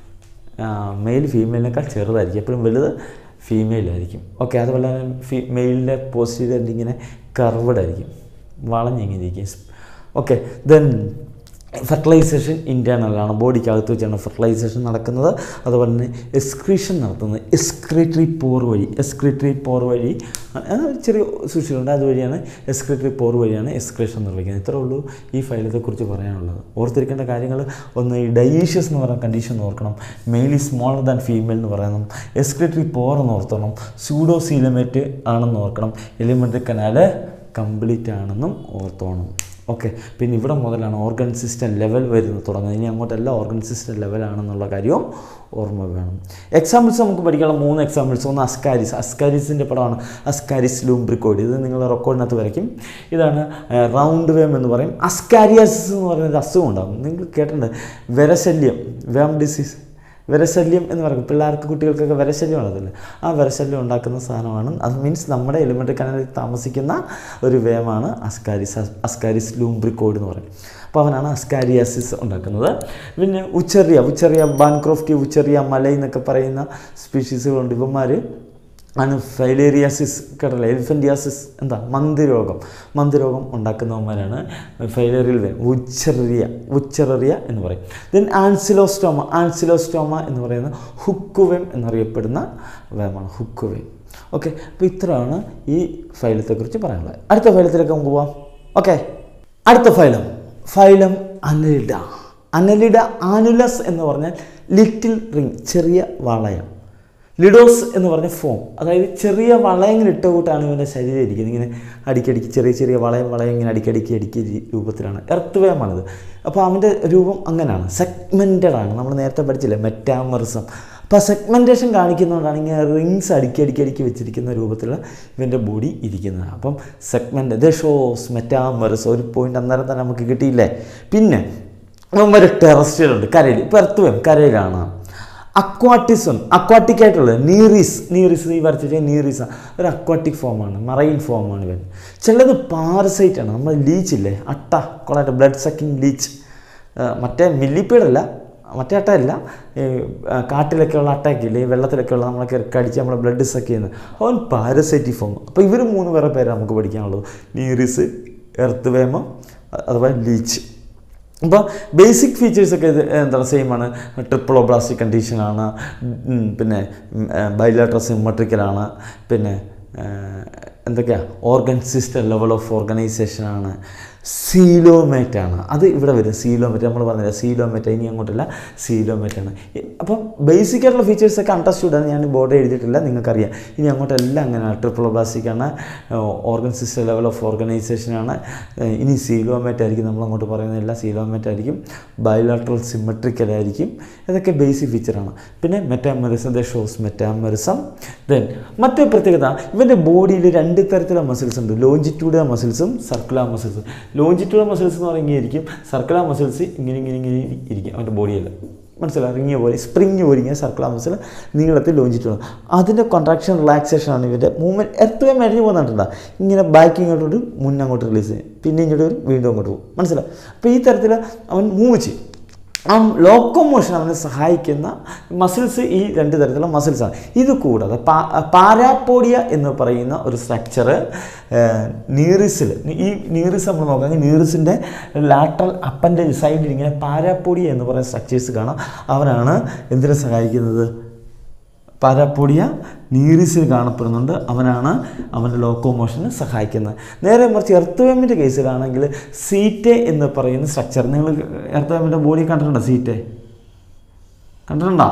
മെയിൽ ഫീമെയിലിനേക്കാൾ ചെറുതായിരിക്കും. എപ്പോഴും വലുത് ഫീമെയിലായിരിക്കും. ഓക്കെ, അതുപോലെ തന്നെ ഫീ മെയിലിൻ്റെ പോസിറ്റീവ് ഇങ്ങനെ കർവ്ഡ് ആയിരിക്കും, വളഞ്ഞിങ്ങനെ ഇരിക്കും. ഓക്കെ, ദെൻ ഫെർട്ടിലൈസേഷൻ ഇൻറ്റേർണലാണ്. ബോഡിക്കകത്ത് വെച്ചാണ് ഫെർട്ടിലൈസേഷൻ നടക്കുന്നത്. അതുപോലെ തന്നെ എക്സ്ക്രീഷൻ നടത്തുന്നത് എക്സ്ക്രീറ്ററി പോർ വഴി. എക്സ്ക്രീറ്ററി പോർ വഴി ചെറിയ സൂക്ഷിച്ചിട്ടുണ്ട്, അതുവഴിയാണ് എക്സ്ക്രീറ്ററി പോർ വഴിയാണ് എക്സ്ക്രീഷൻ നിർവഹിക്കുന്നത്. ഇത്രേ ഉള്ളൂ ഈ ഫൈലത്തെക്കുറിച്ച് പറയാനുള്ളത്. ഓർത്തിരിക്കേണ്ട കാര്യങ്ങൾ ഒന്ന്, ഈ ഡയേഷ്യസ് എന്ന് പറയുന്ന കണ്ടീഷൻ ഓർക്കണം. Male is smaller than female എന്ന് പറയണം. എക്സ്ക്രീറ്ററി പോർ എന്ന് ഓർത്തണം. സ്യൂഡോസീലോമേറ്റ് ആണെന്ന് ഓർക്കണം. എലിമെൻ്ററി കനാല് കംപ്ലീറ്റ് ആണെന്നും ഓർത്തോണം. ഓക്കെ, പിന്നെ ഇവിടെ മുതലാണ് ഓർഗൻ സിസ്റ്റം ലെവൽ വരുന്നത് തുടങ്ങുന്നത്. ഇനി അങ്ങോട്ടെല്ലാം ഓർഗൻ സിസ്റ്റം ലെവലാണെന്നുള്ള കാര്യവും ഓർമ്മ വേണം. എക്സാമ്പിൾസ് നമുക്ക് പഠിക്കാനുള്ള മൂന്ന് എക്സാമ്പിൾസ്. ഒന്ന് അസ്കാരിസ്. അസ്കാരിസിൻ്റെ പടമാണ് അസ്കാരിസ് ലൂംബ്രിക്കോയിഡ്. ഇത് നിങ്ങൾ റെക്കോർഡിനകത്ത് വരയ്ക്കും. ഇതാണ് റൗണ്ട് വേം എന്ന് പറയും. അസ്കാരിയാസിസ് എന്ന് പറയുന്നത് അസുഖം ഉണ്ടാകും. നിങ്ങൾ കേട്ടിട്ടുണ്ട്, വിരശല്യം, വേം ഡിസീസ്, വിരശല്യം എന്ന് പറയും. പിള്ളേർക്ക് കുട്ടികൾക്കൊക്കെ വിരശല്യം ഉള്ളതല്ലേ, ആ വിരശല്യം ഉണ്ടാക്കുന്ന സാധനമാണ്. അത് മീൻസ് നമ്മുടെ എലിമെൻ്ററി കനാലിൽ താമസിക്കുന്ന ഒരു വേമാണ് അസ്കാരിസ്. അസ്കാരിസ് ലൂംബ്രിക്കോയിഡ് എന്ന് പറയും. അപ്പോൾ അവനാണ് അസ്കാരിയാസിസ് ഉണ്ടാക്കുന്നത്. പിന്നെ ഉച്ചറിയ ഉച്ചറിയ ബാൻക്രോഫ്റ്റി ഉച്ചറിയ മലൈ എന്നൊക്കെ പറയുന്ന സ്പീഷീസുകളുണ്ട്. ഇവന്മാർ ആണ് ഫൈലേറിയാസിസ്, കേട്ടല്ലേ, എലിഫൻറ്റിയാസിസ്, എന്താ മന്ദിരോഗം മന്ദിരോഗം ഉണ്ടാക്കുന്നവന്മാരാണ് ഫൈലേറിയൽ വേം. ഉച്ചറിയ ഉച്ചറിയ എന്ന് പറയും. ദെൻ ആൻസിലോസ്റ്റോമ. ആൻസിലോസ്റ്റോമ എന്ന് പറയുന്ന ഹുക്കുവേം എന്നറിയപ്പെടുന്ന വേമാണ്, ഹുക്കുവേം. ഓക്കെ, അപ്പോൾ ഇത്രയാണ് ഈ ഫൈലത്തെക്കുറിച്ച് പറയാനുള്ളത്. അടുത്ത ഫൈലത്തിലേക്ക് നമുക്ക് പോവാം. ഓക്കെ, അടുത്ത phylum phylum annelida. Annelida annulus എന്ന് പറഞ്ഞാൽ ലിറ്റിൽ റിങ്, ചെറിയ വളയം. ലിഡോസ് എന്ന് പറഞ്ഞ ഫോം, അതായത് ചെറിയ വളയങ്ങൾ ഇട്ട കൂട്ടാണ് ഇവൻ്റെ ശരീരം ഇരിക്കുന്നത്. ഇങ്ങനെ അടിക്കടിക്ക് ചെറിയ ചെറിയ വളയം വളയം ഇങ്ങനെ അടിക്കടിക്ക് അടിക്കുക രൂപത്തിലാണ്. എർത്ത് വേമാണിത്. അപ്പോൾ അവൻ്റെ രൂപം അങ്ങനെയാണ്, സെഗ്മെൻറ്റഡ് ആണ്. നമ്മൾ നേരത്തെ പഠിച്ചില്ലേ മെറ്റാമറിസം. അപ്പോൾ സെഗ്മെൻറ്റേഷൻ കാണിക്കുന്നതുകൊണ്ടാണ് ഇങ്ങനെ റിങ്സ് അടുക്കി അടുക്കി അടുക്കി വെച്ചിരിക്കുന്ന രൂപത്തിലുള്ള ഇവൻ്റെ ബോഡി ഇരിക്കുന്നത്. അപ്പം സെഗ്മെൻറ്റ് ദ ഷോസ് മെറ്റാമറിസം. ഒരു പോയിൻ്റ് അന്നേരം തന്നെ നമുക്ക് കിട്ടിയില്ലേ. പിന്നെ ഒരു ടെറസ്ട്രിയൽ ഉണ്ട്, കരയിൽ. ഇപ്പോൾ എർത്ത് വേം കരയിലാണ്. അക്വാട്ടിസം, അക്വാട്ടിക് ആയിട്ടുള്ളത് നീറീസ്. നീറീസ് ഈ വരച്ചിട്ട് നീറീസാണ്, ഒരു അക്വാട്ടിക് ഫോമാണ്, മറൈൻ ഫോമാണ് ഇവൻ. ചിലത് പാരസൈറ്റാണ്. നമ്മൾ ലീച്ചില്ലേ, അട്ട കൊള്ളായിട്ട്, ബ്ലഡ് സക്കിങ് ലീച്ച്. മറ്റേ മില്ലിപ്പീഡല്ല, മറ്റേ അട്ടയല്ല, കാട്ടിലൊക്കെ ഉള്ള അട്ടയൊക്കെ ഇല്ലേ, വെള്ളത്തിലൊക്കെ ഉള്ള നമ്മളൊക്കെ കടിച്ച് നമ്മളെ ബ്ലഡ് സക്ക് ചെയ്യുന്നത്, അവൻ പാരസൈറ്റിക് ഫോം. അപ്പോൾ ഇവർ മൂന്ന് പേരെ പേര് നമുക്ക് പഠിക്കാനുള്ളത്, നീറീസ്, എർത്ത് വേമം, അതുപോലെ ലീച്ച്. അപ്പോൾ ബേസിക് ഫീച്ചേഴ്സൊക്കെ ഇത് എന്താണ് സെയിം ആണ്. ട്രിപ്പിളോബ്ലാസ്റ്റിക് കണ്ടീഷനാണ്, പിന്നെ ബൈലാറ്ററൽ സിമ്മട്രിക്കലാണ്, പിന്നെ എന്തൊക്കെയാണ് ഓർഗൻ സിസ്റ്റം ലെവൽ ഓഫ് ഓർഗനൈസേഷനാണ്, സീലോമേറ്റാണ്. അത് ഇവിടെ വരും. സീലോമേറ്റ് നമ്മൾ പറഞ്ഞില്ല, സീലോമേറ്റ് ഇനി അങ്ങോട്ടല്ല, സീലോമേറ്റാണ്. അപ്പം ബേസിക് ആയിട്ടുള്ള ഫീച്ചേഴ്സൊക്കെ അണ്ടർസ്റ്റുഡാണ്. ഞാൻ ബോർഡ് എഴുതിയിട്ടില്ല, നിങ്ങൾക്കറിയാം. ഇനി അങ്ങോട്ടെല്ലാം അങ്ങനെയാണ്. ട്രിപ്പിളോബ്ലാസ്റ്റിക്കാണ്, ഓർഗൻ സിസ്റ്റം ലെവൽ ഓഫ് ഓർഗനൈസേഷനാണ്. ഇനി സീലോമേറ്റ് ആയിരിക്കും, നമ്മളങ്ങോട്ട് പറയുന്നതല്ല, സീലോമേറ്റ് ആയിരിക്കും. ബൈലാറ്ററൽ സിമ്മട്രിക്കലായിരിക്കും. ഇതൊക്കെ ബേസിക് ഫീച്ചറാണ്. പിന്നെ metamerism, the shows metamerism. Then മറ്റൊരു പ്രത്യേകത, ഇവൻ്റെ ബോഡിയിൽ രണ്ട് തരത്തിലുള്ള മസിൽസ് ഉണ്ട്. ലോഞ്ചിറ്റ്യൂഡൽ മസിൽസും സർക്കുലർ മസിൽസും. ലോഞ്ചിറ്റ്യൂഡൽ മസിൽസ് എന്ന് പറയുകയായിരിക്കും, സർക്കുലർ മസിൽസ് ഇങ്ങനെ ഇങ്ങനെ ഇങ്ങനെ ഇരിക്കും അവൻ്റെ ബോഡിയിൽ. മനസ്സിലായി, ഇറങ്ങിയ പോലെ സ്പ്രിങ് പോലിങ്ങനെ സർക്കുലർ മസിൽ നീളത്തിൽ ലോഞ്ചിറ്റ്യൂഡൽ. അതിൻ്റെ കോൺട്രാക്ഷൻ റിലാക്സേഷനാണ് ഇവൻ്റെ മൂവ്മെൻറ്റ്. എത്ര മരിഞ്ഞു പോകുന്നുണ്ടോ, ഇങ്ങനെ ബാക്ക് ഇങ്ങോട്ട് മുന്നങ്ങോട്ട് റിലീസ് ചെയ്യും, പിന്നെ ഇങ്ങോട്ട് വരും, വീണ്ടും അങ്ങോട്ട് പോകും. മനസ്സിലായി. അപ്പോൾ ഈ തരത്തിൽ അവൻ മൂവ് ചെയ്യും. ആ ലോക്കോമോഷൻ അവനെ സഹായിക്കുന്ന മസിൽസ് ഈ രണ്ട് തരത്തിലുള്ള മസിൽസാണ്. ഇത് കൂടാതെ പാ പാരാപ്പോഡിയ എന്ന് പറയുന്ന ഒരു സ്ട്രക്ചർ നീറിസിൽ, ഈ നീറിസ് നമ്മൾ നോക്കുകയാണെങ്കിൽ നീറിസിൻ്റെ ലാറ്ററൽ അപ്പൻഡേജ് സൈഡിൽ ഇങ്ങനെ പാരാപ്പോഡിയ എന്ന് പറയുന്ന സ്ട്രക്ചേഴ്സ് കാണാം. അവനാണ് എന്തിനെ സഹായിക്കുന്നത്? പാരാപ്പോഡിയ നീറിസിൽ കാണപ്പെടുന്നുണ്ട്. അവനാണ് അവൻ്റെ ലോക്കോമോഷന് സഹായിക്കുന്നത്. നേരെ മറിച്ച് എർത്ത് കേസിലാണെങ്കിൽ സീറ്റെ എന്ന് പറയുന്ന സ്ട്രക്ചർ, നിങ്ങൾ എർത്ത് ബോഡി കണ്ടിട്ടുണ്ടോ? സീറ്റെ കണ്ടിട്ടുണ്ടോ?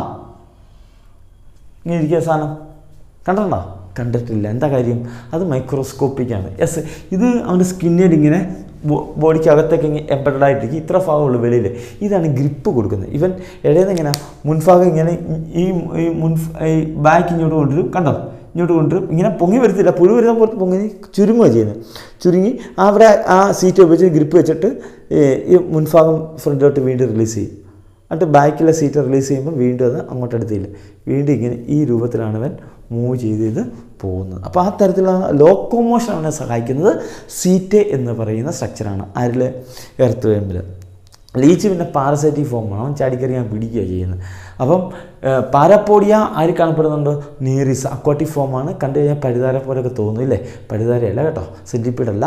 ഇങ്ങനെ ഇരിക്കുക സാധനം കണ്ടിട്ടുണ്ടോ? കണ്ടിട്ടില്ല. എന്താ കാര്യം? അത് മൈക്രോസ്കോപ്പിക്കാണ്. യെസ്, ഇത് അവൻ്റെ സ്കിന്നിൽ ഇങ്ങനെ ബോഡിക്ക് അകത്തേക്ക് ഇങ്ങനെ എംബഡഡ് ആയിട്ടിരിക്കും. ഇത്ര ഭാഗമുള്ളൂ വെളിയിൽ. ഇതാണ് ഗ്രിപ്പ് കൊടുക്കുന്നത്. ഇവൻ ഇടയിൽ ഇങ്ങനെ മുൻഭാഗം ഇങ്ങനെ ഈ ഈ മുൻ ഈ ബാക്ക് ഇങ്ങോട്ട് കൊണ്ടുവരും. കണ്ടോ? ഇങ്ങോട്ട് കൊണ്ടുവരും. ഇങ്ങനെ പൊങ്ങി വരത്തില്ല, പുഴു വരുന്ന പോലത്തെ പൊങ്ങി ചുരുങ്ങുക ചെയ്യുന്നത്. ചുരുങ്ങി അവിടെ ആ സീറ്റ് ഉപയോഗിച്ച് ഗ്രിപ്പ് വെച്ചിട്ട് ഈ മുൻഭാഗം ഫ്രണ്ടിലോട്ട് വീണ്ടും റിലീസ് ചെയ്യും. എന്നിട്ട് ബാക്കിലെ സീറ്റ് റിലീസ് ചെയ്യുമ്പോൾ വീണ്ടും അത് അങ്ങോട്ട് എടുത്തില്ല. വീണ്ടും ഇങ്ങനെ ഈ രൂപത്തിലാണ് ഇവൻ മൂവ് ചെയ്ത് ഇത് പോകുന്നത്. അപ്പോൾ ആ തരത്തിലുള്ള ലോക്കോമോഷൻ അവനെ സഹായിക്കുന്നത് സീറ്റെ എന്ന് പറയുന്ന സ്ട്രക്ചറാണ്. ആരിൽ? എർത്ത് വേമ്പിൽ. ലീച്ച് പിന്നെ പാരസൈറ്റിക് ഫോമാണ്, അവൻ ചാടിക്കറിയാൻ പിടിക്കുക ചെയ്യുന്നത്. അപ്പം പാരാപ്പോഡിയ ആര് കാണപ്പെടുന്നുണ്ട്? നീറിസ് അക്വാട്ടിക് ഫോമാണ്. കണ്ടു കഴിഞ്ഞാൽ പഴുതാര പോലെയൊക്കെ തോന്നും ഇല്ലേ? പഴുതാരയല്ല കേട്ടോ, സെൻറ്റിപ്പീഡല്ല,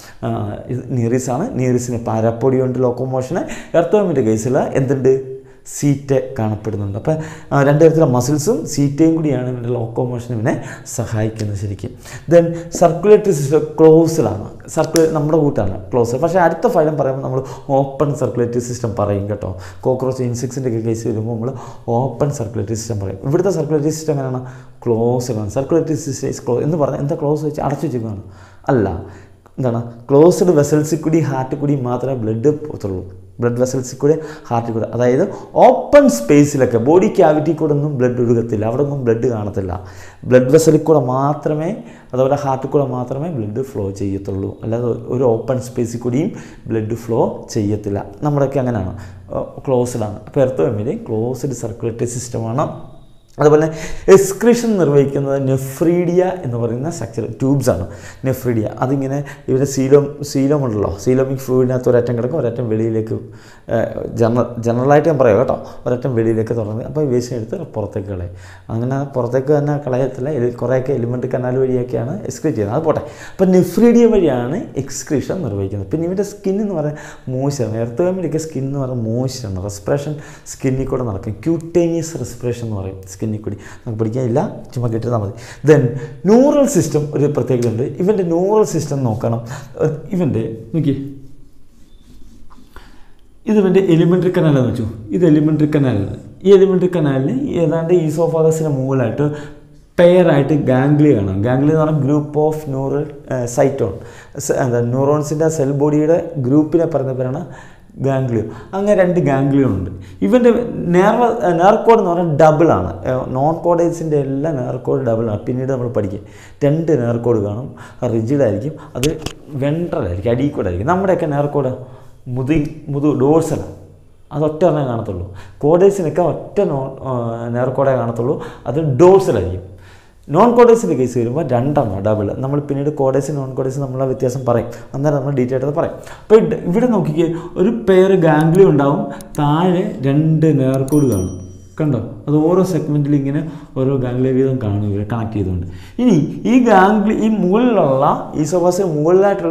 ഇത് നീറിസാണ്. നീറിസിന് പാരാപ്പോഡിയ ഉണ്ട് ലോക്കോമോഷന്. എർത്ത് വേമ്പിൻ്റെ കേസിൽ എന്തുണ്ട്? സീറ്റ് കാണപ്പെടുന്നുണ്ട്. അപ്പം രണ്ട് തരത്തിലുള്ള മസിൽസും സീറ്റയും കൂടിയാണ് ഇവൻ്റെ ലോക്കോമോഷൻ ഇവനെ സഹായിക്കുന്നത് ശരിക്കും. ദെൻ സർക്കുലേറ്ററി സിസ്റ്റം ക്ലോസ്ഡാണ്. സർക്കുലേ നമ്മുടെ കൂട്ടാണ് ക്ലോസ്. പക്ഷേ അടുത്ത ഫലം പറയുമ്പോൾ നമ്മൾ ഓപ്പൺ സർക്കുലേറ്ററി സിസ്റ്റം പറയും കേട്ടോ. കോക്രോച്ച് ഇൻസെക്ട്സിൻ്റെ ഒക്കെ കേസ് വരുമ്പോൾ നമ്മൾ ഓപ്പൺ സർക്കുലേറ്ററി സിസ്റ്റം പറയും. ഇവിടുത്തെ സർക്കുലേറ്ററി സിസ്റ്റം എങ്ങനെയാണ്? ക്ലോസ്ഡാണ്. സർക്കുലേറ്ററി സിസ്റ്റം ഇസ് ക്ലോസ് എന്ന് പറഞ്ഞാൽ എന്താ? ക്ലോസ് വെച്ച് അടച്ചു വെച്ചിരിക്കുകയാണ് അല്ല. എന്താണ്? ക്ലോസ്ഡ് വെസൽസിൽ കൂടി ഹാർട്ടിൽ കൂടി മാത്രമേ ബ്ലഡ് പോകത്തുള്ളൂ. ബ്ലഡ് വെസൽസിൽ കൂടെ ഹാർട്ടിൽ കൂടെ, അതായത് ഓപ്പൺ സ്പേസിലൊക്കെ ബോഡി ക്യാവിറ്റി കൂടെ ഒന്നും ബ്ലഡ് ഒഴുകത്തില്ല, അവിടെ ഒന്നും ബ്ലഡ് കാണത്തില്ല. ബ്ലഡ് വെസലിൽ കൂടെ മാത്രമേ, അതുപോലെ ഹാർട്ടിൽ കൂടെ മാത്രമേ ബ്ലഡ് ഫ്ലോ ചെയ്യത്തുള്ളൂ. അല്ലാതെ ഒരു ഓപ്പൺ സ്പേസിൽ കൂടിയും ബ്ലഡ് ഫ്ലോ ചെയ്യത്തില്ല. നമ്മുടെയൊക്കെ അങ്ങനെയാണ്, ക്ലോസ്ഡാണ്. അപ്പോൾ എർത്ത് വേമ്പിൽ ക്ലോസ്ഡ് സർക്കുലേറ്ററി സിസ്റ്റമാണ്. അതുപോലെ എക്സ്ക്രീഷൻ നിർവഹിക്കുന്നത് നെഫ്രീഡിയ എന്ന് പറയുന്ന സ്ട്രക്ചർ ട്യൂബ്സാണ്. നെഫ്രീഡിയ അതിങ്ങനെ ഇവിടെ സീലോം സീലോമുണ്ടല്ലോ, സീലോമിക് ഫ്ലൂയിഡിനകത്ത് ഒരറ്റം കിടക്കും, ഒരറ്റം വെളിയിലേക്ക് ജനറൽ ജനറലായിട്ട് ഞാൻ പറയാം കേട്ടോ, ഒരറ്റം വെളിയിലേക്ക് തുറന്ന് അപ്പോൾ വേസ്റ്റ് എടുത്ത് പുറത്തേക്ക് കളയും. അങ്ങനെ പുറത്തേക്ക് തന്നെ കളയത്തില്ല, കുറേയൊക്കെ എലിമെൻ്റ് കനാൽ വഴിയൊക്കെയാണ് എക്സ്ക്രീറ്റ് ചെയ്യുന്നത്. അത് പോട്ടെ. അപ്പോൾ നെഫ്രീഡിയ വഴിയാണ് എക്സ്ക്രീഷൻ നിർവഹിക്കുന്നത്. പിന്നെ ഇവൻ്റെ സ്കിൻ എന്ന് പറയുന്നത് മോയ്സ്ചറാണ്. എർത്ത് വേമ്പിലൊക്കെ സ്കിൻ എന്ന് പറയുന്നത് മോയ്സ്ചറാണ്. റെസ്പിറേഷൻ സ്കിന്നിൽ കൂടെ നടക്കും. ക്യൂട്ടേനിയസ് റെസ്പിറേഷൻ എന്ന് പറയും. സ്കിന്നിൽ കൂടി നമുക്ക് പഠിക്കാനില്ല, ചുമ്മാ കിട്ടിയാൽ മതി. ദെൻ ന്യൂറൽ സിസ്റ്റം ഒരു പ്രത്യേകത ഉണ്ട്. ഇവൻ്റെ ന്യൂറൽ സിസ്റ്റം നോക്കണം. ഇവൻ്റെ നോക്കി, ഇത് ഇവൻ്റെ എലിമെൻ്ററി കനാലെന്ന് വെച്ചു. ഇത് എലിമെൻ്ററി കനാലാണ്. ഈ എലിമെൻ്ററി കനാലിന് ഏതാണ്ട് ഈസോഫാഗസിന് മുകളിലായിട്ട് പെയറായിട്ട് ഗാംഗ്ലിയ കാണാം. ഗാംഗ്ലിയ എന്ന് പറഞ്ഞാൽ ഗ്രൂപ്പ് ഓഫ് ന്യൂറൽ സൈറ്റോൺ, എന്താ ന്യൂറോൺസിൻ്റെ സെൽ ബോഡിയുടെ ഗ്രൂപ്പിനെ പറയുന്ന പേരാണ് ഗാംഗ്ലിയോ. അങ്ങനെ രണ്ട് ഗാംഗ്ലിയോ ഉണ്ട്. ഇവൻ്റെ നേർവ നേർക്കോഡ് എന്ന് പറഞ്ഞാൽ ഡബിളാണ്. നോൺ കോഡേഴ്സിൻ്റെ എല്ലാം നേർക്കോഡ് ഡബിളാണ്. പിന്നീട് നമ്മൾ പഠിക്കും. രണ്ട് നേർക്കോഡ് കാണും, റിജിഡായിരിക്കും, അത് വെൻട്രലായിരിക്കും, അടിയിൽ കൂടെ ആയിരിക്കും. നമ്മുടെയൊക്കെ നേർക്കോഡ് മുതി മുതു ഡോഴ്സലാണ്, അത് ഒറ്റ ഒന്നേ കാണത്തുള്ളൂ. കോഡേഴ്സിനൊക്കെ ഒറ്റ നോ നേർക്കോഡേ കാണത്തുള്ളൂ, അത് ഡോഴ്സലായിരിക്കും. നോൺ കോഡേഴ്സിൻ്റെ കേസ് വരുമ്പോൾ രണ്ടെണ്ണം ഡബിൾ. നമ്മൾ പിന്നീട് കോഡേഴ്സ് നോൺ കോഡേഴ്സ് നമ്മളെ വ്യത്യാസം പറയും, അന്നേരം നമ്മൾ ഡീറ്റെയിൽ ആയിട്ട് പറയും. അപ്പോൾ ഇവിടെ നോക്കിക്കേ, ഒരു പെയർ ഗാംഗ്ലിയോ ഉണ്ടാവും, താഴെ രണ്ട് നേർക്കോഡ് കാണും. കണ്ടോ? അത് ഓരോ സെഗ്മെൻറ്റിൽ ഇങ്ങനെ ഓരോ ഗാംഗ്ലിയ വീതം കാണും ഇവർ കണക്ട് ചെയ്തുകൊണ്ട്. ഇനി ഈ ഗാംഗ്ലി ഈ മുകളിലുള്ള ഈസോഫാഗസിന് മുകളിലായിട്ടുള്ള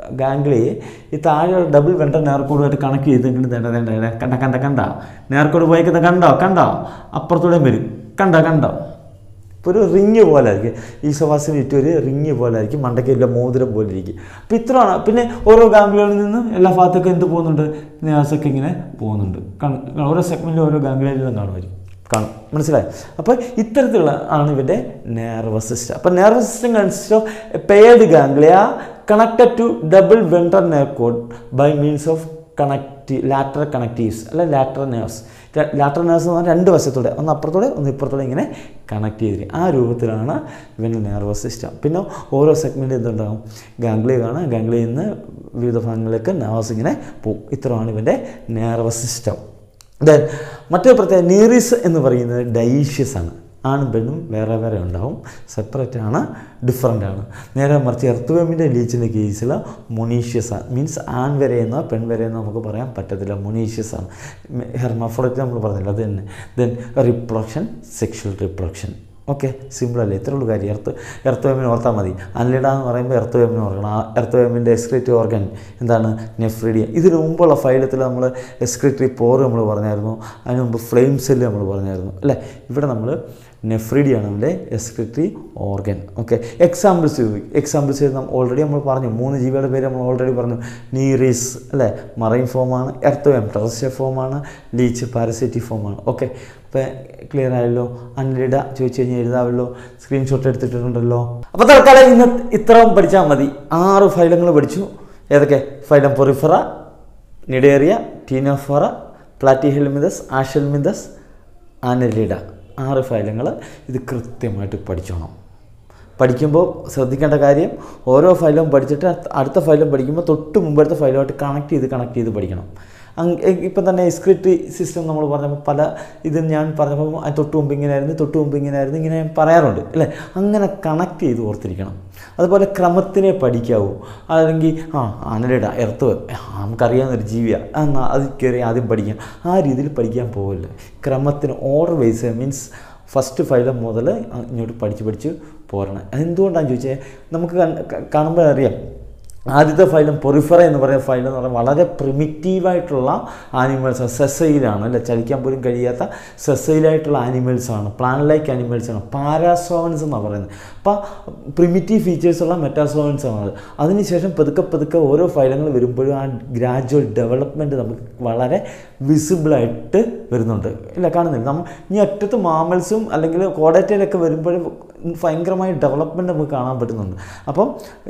ഗാംഗ്ലിയെ ഈ താഴെ ഡബിൾ വെൻട്രൽ നേർക്കോടുമായിട്ട് കണക്ട് ചെയ്തിട്ടുണ്ട്. വേണ്ട വേണ്ട കണ്ട കണ്ട കണ്ട നേർക്കോട് പോയിക്കുന്നത് കണ്ടോ കണ്ടോ അപ്പുറത്തൂടെയും വരും കണ്ടോ കണ്ടോ ഇപ്പോൾ ഒരു റിങ് പോലെ ആയിരിക്കും. ഈ സവാസിന് ചുറ്റും ഒരു റിങ് പോലെ ആയിരിക്കും, മണ്ടയ്ക്ക് ഇല്ല മോതിരം പോലെ ഇരിക്കും. അപ്പോൾ ഇത്രയാണ്. പിന്നെ ഓരോ ഗാംഗ്ലികളിൽ നിന്നും എല്ലാ ഭാഗത്തേക്കും എന്ത് പോകുന്നുണ്ട്, നേഴ്സൊക്കെ ഇങ്ങനെ പോകുന്നുണ്ട്. ഓരോ സെഗ്മെൻറ്റിലും ഓരോ ഗാംഗ്ലികളിലും കാണുമായിരിക്കും കാണും. മനസ്സിലായി? അപ്പോൾ ഇത്തരത്തിലുള്ള ആണ് ഇവൻ്റെ നെർവസ് സിസ്റ്റം. അപ്പോൾ nervous system consist of a paired ganglia connected to double ventral nerve cord by means of കണക്റ്റി ലാറ്ററൽ കണക്റ്റീവ്സ് അല്ല ലാറ്ററൽ നെർവ്സ്. ലാറ്ററൽ നെർവ്സ് എന്ന് പറഞ്ഞാൽ രണ്ട് വശത്തൂടെ, ഒന്ന് അപ്പുറത്തൂടെ ഒന്ന് ഇപ്പുറത്തൂടെ ഇങ്ങനെ കണക്ട് ചെയ്തിരിക്കും. ആ രൂപത്തിലാണ് ഇവൻ്റെ നെർവസ് സിസ്റ്റം. പിന്നെ ഓരോ സെഗ്മെൻറ്റ് എന്തുണ്ടാകും, ഗാംഗ്ലിയ കാണാം, ഗാംഗ്ലിയയിൽ നിന്ന് വിവിധ ഭാഗങ്ങളിലേക്ക് നെർവസ് ഇങ്ങനെ പോകും. ഇത്രയാണ് ഇവൻ്റെ നെർവസ് സിസ്റ്റം. ദെൻ മറ്റൊരു പ്രത്യേക നീറിസ് എന്ന് പറയുന്നത് ഡൈഷ്യസ് ആണ്. ആണും പെണ്ണും വേറെ വേറെ ഉണ്ടാവും, സെപ്പറേറ്റ് ആണ്, ഡിഫറൻ്റ് ആണ്. നേരെ മറിച്ച് എർത്തുവേമിൻ്റെ ലീച്ചിൻ്റെ കേസിൽ മൊണീഷ്യസ് ആണ്. മീൻസ് ആൺ വരെയെന്നോ പെൺ വരെയെന്നോ നമുക്ക് പറയാൻ പറ്റത്തില്ല, മൊണീഷ്യസ് ആണ്. ഹെർമാഫ്രോഡിറ്റ് നമ്മൾ പറഞ്ഞില്ല, അത് തന്നെ. Then reproduction, sexual reproduction. Okay, സിമ്പിളല്ലേ, ഇത്ര ഉള്ളൂ കാര്യം. എർത്ത് എർത്തുവേമിന് ഓർത്താൽ മതി. അൻലിഡ എന്ന് പറയുമ്പോൾ എർത്തുവേമിന് ഓർക്കണം. ആ എർത്തുവേമിൻ്റെ എക്സ്ക്രീറ്ററി ഓർഗൻ എന്താണ്, നെഫ്രീഡിയ. ഇതിന് മുമ്പുള്ള ഫൈലത്തിൽ നമ്മൾ എക്സ്ക്രീറ്ററി പോറ് നമ്മൾ പറഞ്ഞായിരുന്നു, അതിന് മുമ്പ് ഫ്ലെയിം സെല്ല് നമ്മൾ പറഞ്ഞായിരുന്നു അല്ലേ. ഇവിടെ നമ്മൾ നെഫ്രീഡിയാണ് നമ്മുടെ excretory organ. Okay, examples examples നമ്മൾ ഓൾറെഡി നമ്മൾ പറഞ്ഞു, മൂന്ന് ജീവികളുടെ പേര് നമ്മൾ ഓൾറെഡി പറഞ്ഞു. നീറീസ് അല്ലേ, മറൈൻ ഫോമാണ്. എർത്തുവേം ടെറസ്ട്രിയൽ ഫോമാണ്. ലീച്ച് പാരസൈറ്റിക് ഫോമാണ്. ഓക്കെ, അപ്പോൾ ക്ലിയർ ആയല്ലോ. അൻലിഡ ചോദിച്ചു കഴിഞ്ഞാൽ എഴുതാമല്ലോ, സ്ക്രീൻഷോട്ട് എടുത്തിട്ടുണ്ടല്ലോ. അപ്പോൾ തൽക്കാലം ഇന്ന് ഇത്രയും പഠിച്ചാൽ മതി. ആറ് ഫൈലങ്ങൾ പഠിച്ചു. ഏതൊക്കെ? Phylum Porifera, Cnidaria, Ctenophora, Platyhelminthes, Aschelminthes, Annelida. ആറ് ഫൈലങ്ങൾ. ഇത് കൃത്യമായിട്ട് പഠിച്ചോണം. പഠിക്കുമ്പോൾ ശ്രദ്ധിക്കേണ്ട കാര്യം, ഓരോ ഫൈലും പഠിച്ചിട്ട് അടുത്ത ഫൈലും പഠിക്കുമ്പോൾ തൊട്ട് മുമ്പടുത്ത ഫൈലുമായിട്ട് കണക്ട് ചെയ്ത് കണക്ട് ചെയ്ത് പഠിക്കണം. ഇപ്പം തന്നെ എക്സ്ക്രീറ്ററി സിസ്റ്റം നമ്മൾ പറഞ്ഞപ്പോൾ പല ഇത് ഞാൻ പറഞ്ഞപ്പോൾ തൊട്ട് മുമ്പ് ഇങ്ങനെയായിരുന്നു, തൊട്ട് മുമ്പ് ഇങ്ങനെയായിരുന്നു, ഇങ്ങനെ പറയാറുണ്ട് അല്ലേ. അങ്ങനെ കണക്ട് ചെയ്ത് ഓർത്തിരിക്കണം. അതുപോലെ ക്രമത്തിനെ പഠിക്കാവൂ. അല്ലെങ്കിൽ ആ അനലിഡ എർത്ത് നമുക്കറിയാവുന്നൊരു ജീവിയാണ്, എന്നാൽ അത് കയറി ആദ്യം പഠിക്കാം. ആ രീതിയിൽ പഠിക്കാൻ പോകില്ല. ക്രമത്തിന് order wise means first phylum മുതൽ ഇങ്ങോട്ട് പഠിച്ച് പഠിച്ച് പോരണം. അതെന്തുകൊണ്ടാണെന്ന് ചോദിച്ചാൽ നമുക്ക് കാണുമ്പോൾ അറിയാം. ആദ്യത്തെ ഫൈലം പൊറിഫറ എന്ന് പറയുന്ന ഫൈലം എന്ന് പറഞ്ഞാൽ വളരെ പ്രിമിറ്റീവായിട്ടുള്ള ആനിമൽസാണ്. സെസയിലാണ് അല്ലേ, ചലിക്കാൻ പോലും കഴിയാത്ത സെസയിലായിട്ടുള്ള ആനിമൽസാണ്, പ്ലാൻ ലൈക്ക് ആനിമൽസാണ്. പാരാസോവൻസ് എന്നാണ് പറയുന്നത്. അപ്പോൾ പ്രിമിറ്റീവ് ഫീച്ചേഴ്സുള്ള മെറ്റാസോവൻസ് ആണ്. അതിനുശേഷം പതുക്കെ പതുക്കെ ഓരോ ഫൈലങ്ങൾ വരുമ്പോഴും ആ ഗ്രാജുവൽ ഡെവലപ്മെൻറ്റ് നമുക്ക് വളരെ വിസിബിളായിട്ട് വരുന്നുണ്ട്. ഇല്ല, കാണുന്നില്ല. നമ്മൾ ഇനി അറ്റത്ത് മാമൽസും അല്ലെങ്കിൽ കോഡേറ്റയിലൊക്കെ വരുമ്പോഴും ഭയങ്കരമായ ഡെവലപ്മെൻറ്റ് നമുക്ക് കാണാൻ പറ്റുന്നുണ്ട്. അപ്പം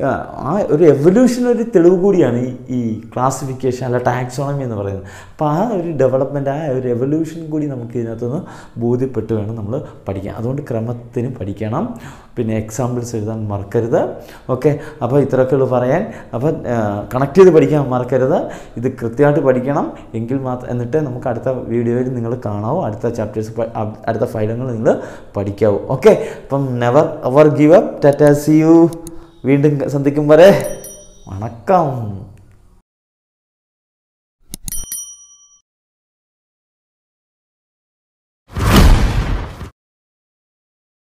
ആ ഒരു എവല്യൂഷൻ ഒരു തെളിവ് കൂടിയാണ് ഈ ഈ ക്ലാസിഫിക്കേഷൻ അല്ല ടാക്സോണമി എന്ന് പറയുന്നത്. അപ്പോൾ ആ ഒരു ഡെവലപ്മെൻറ്റ്, ആ ഒരു എവല്യൂഷൻ കൂടി നമുക്ക് ഇതിനകത്തുനിന്ന് ബോധ്യപ്പെട്ട് വേണം നമ്മൾ പഠിക്കാൻ. അതുകൊണ്ട് ക്രമത്തിന് പഠിക്കണം. പിന്നെ എക്സാമ്പിൾസ് എഴുതാൻ മറക്കരുത്. ഓക്കെ, അപ്പോൾ ഇത്രയൊക്കെയുള്ളൂ പറയാൻ. അപ്പോൾ കണക്ട് ചെയ്ത് പഠിക്കാൻ മറക്കരുത്. ഇത് കൃത്യമായിട്ട് പഠിക്കണം. എങ്കിൽ മാത്രം എന്നിട്ട് നമുക്ക് അടുത്ത വീഡിയോയിൽ നിങ്ങൾ കാണാവൂ, അടുത്ത ചാപ്റ്റേഴ്സ് അടുത്ത ഫൈലങ്ങൾ നിങ്ങൾ പഠിക്കാവൂ. ഓക്കെ, അപ്പം never ever give up. Tata, see you. വീണ്ടും സന്ധിക്കും വരെ വണക്കം.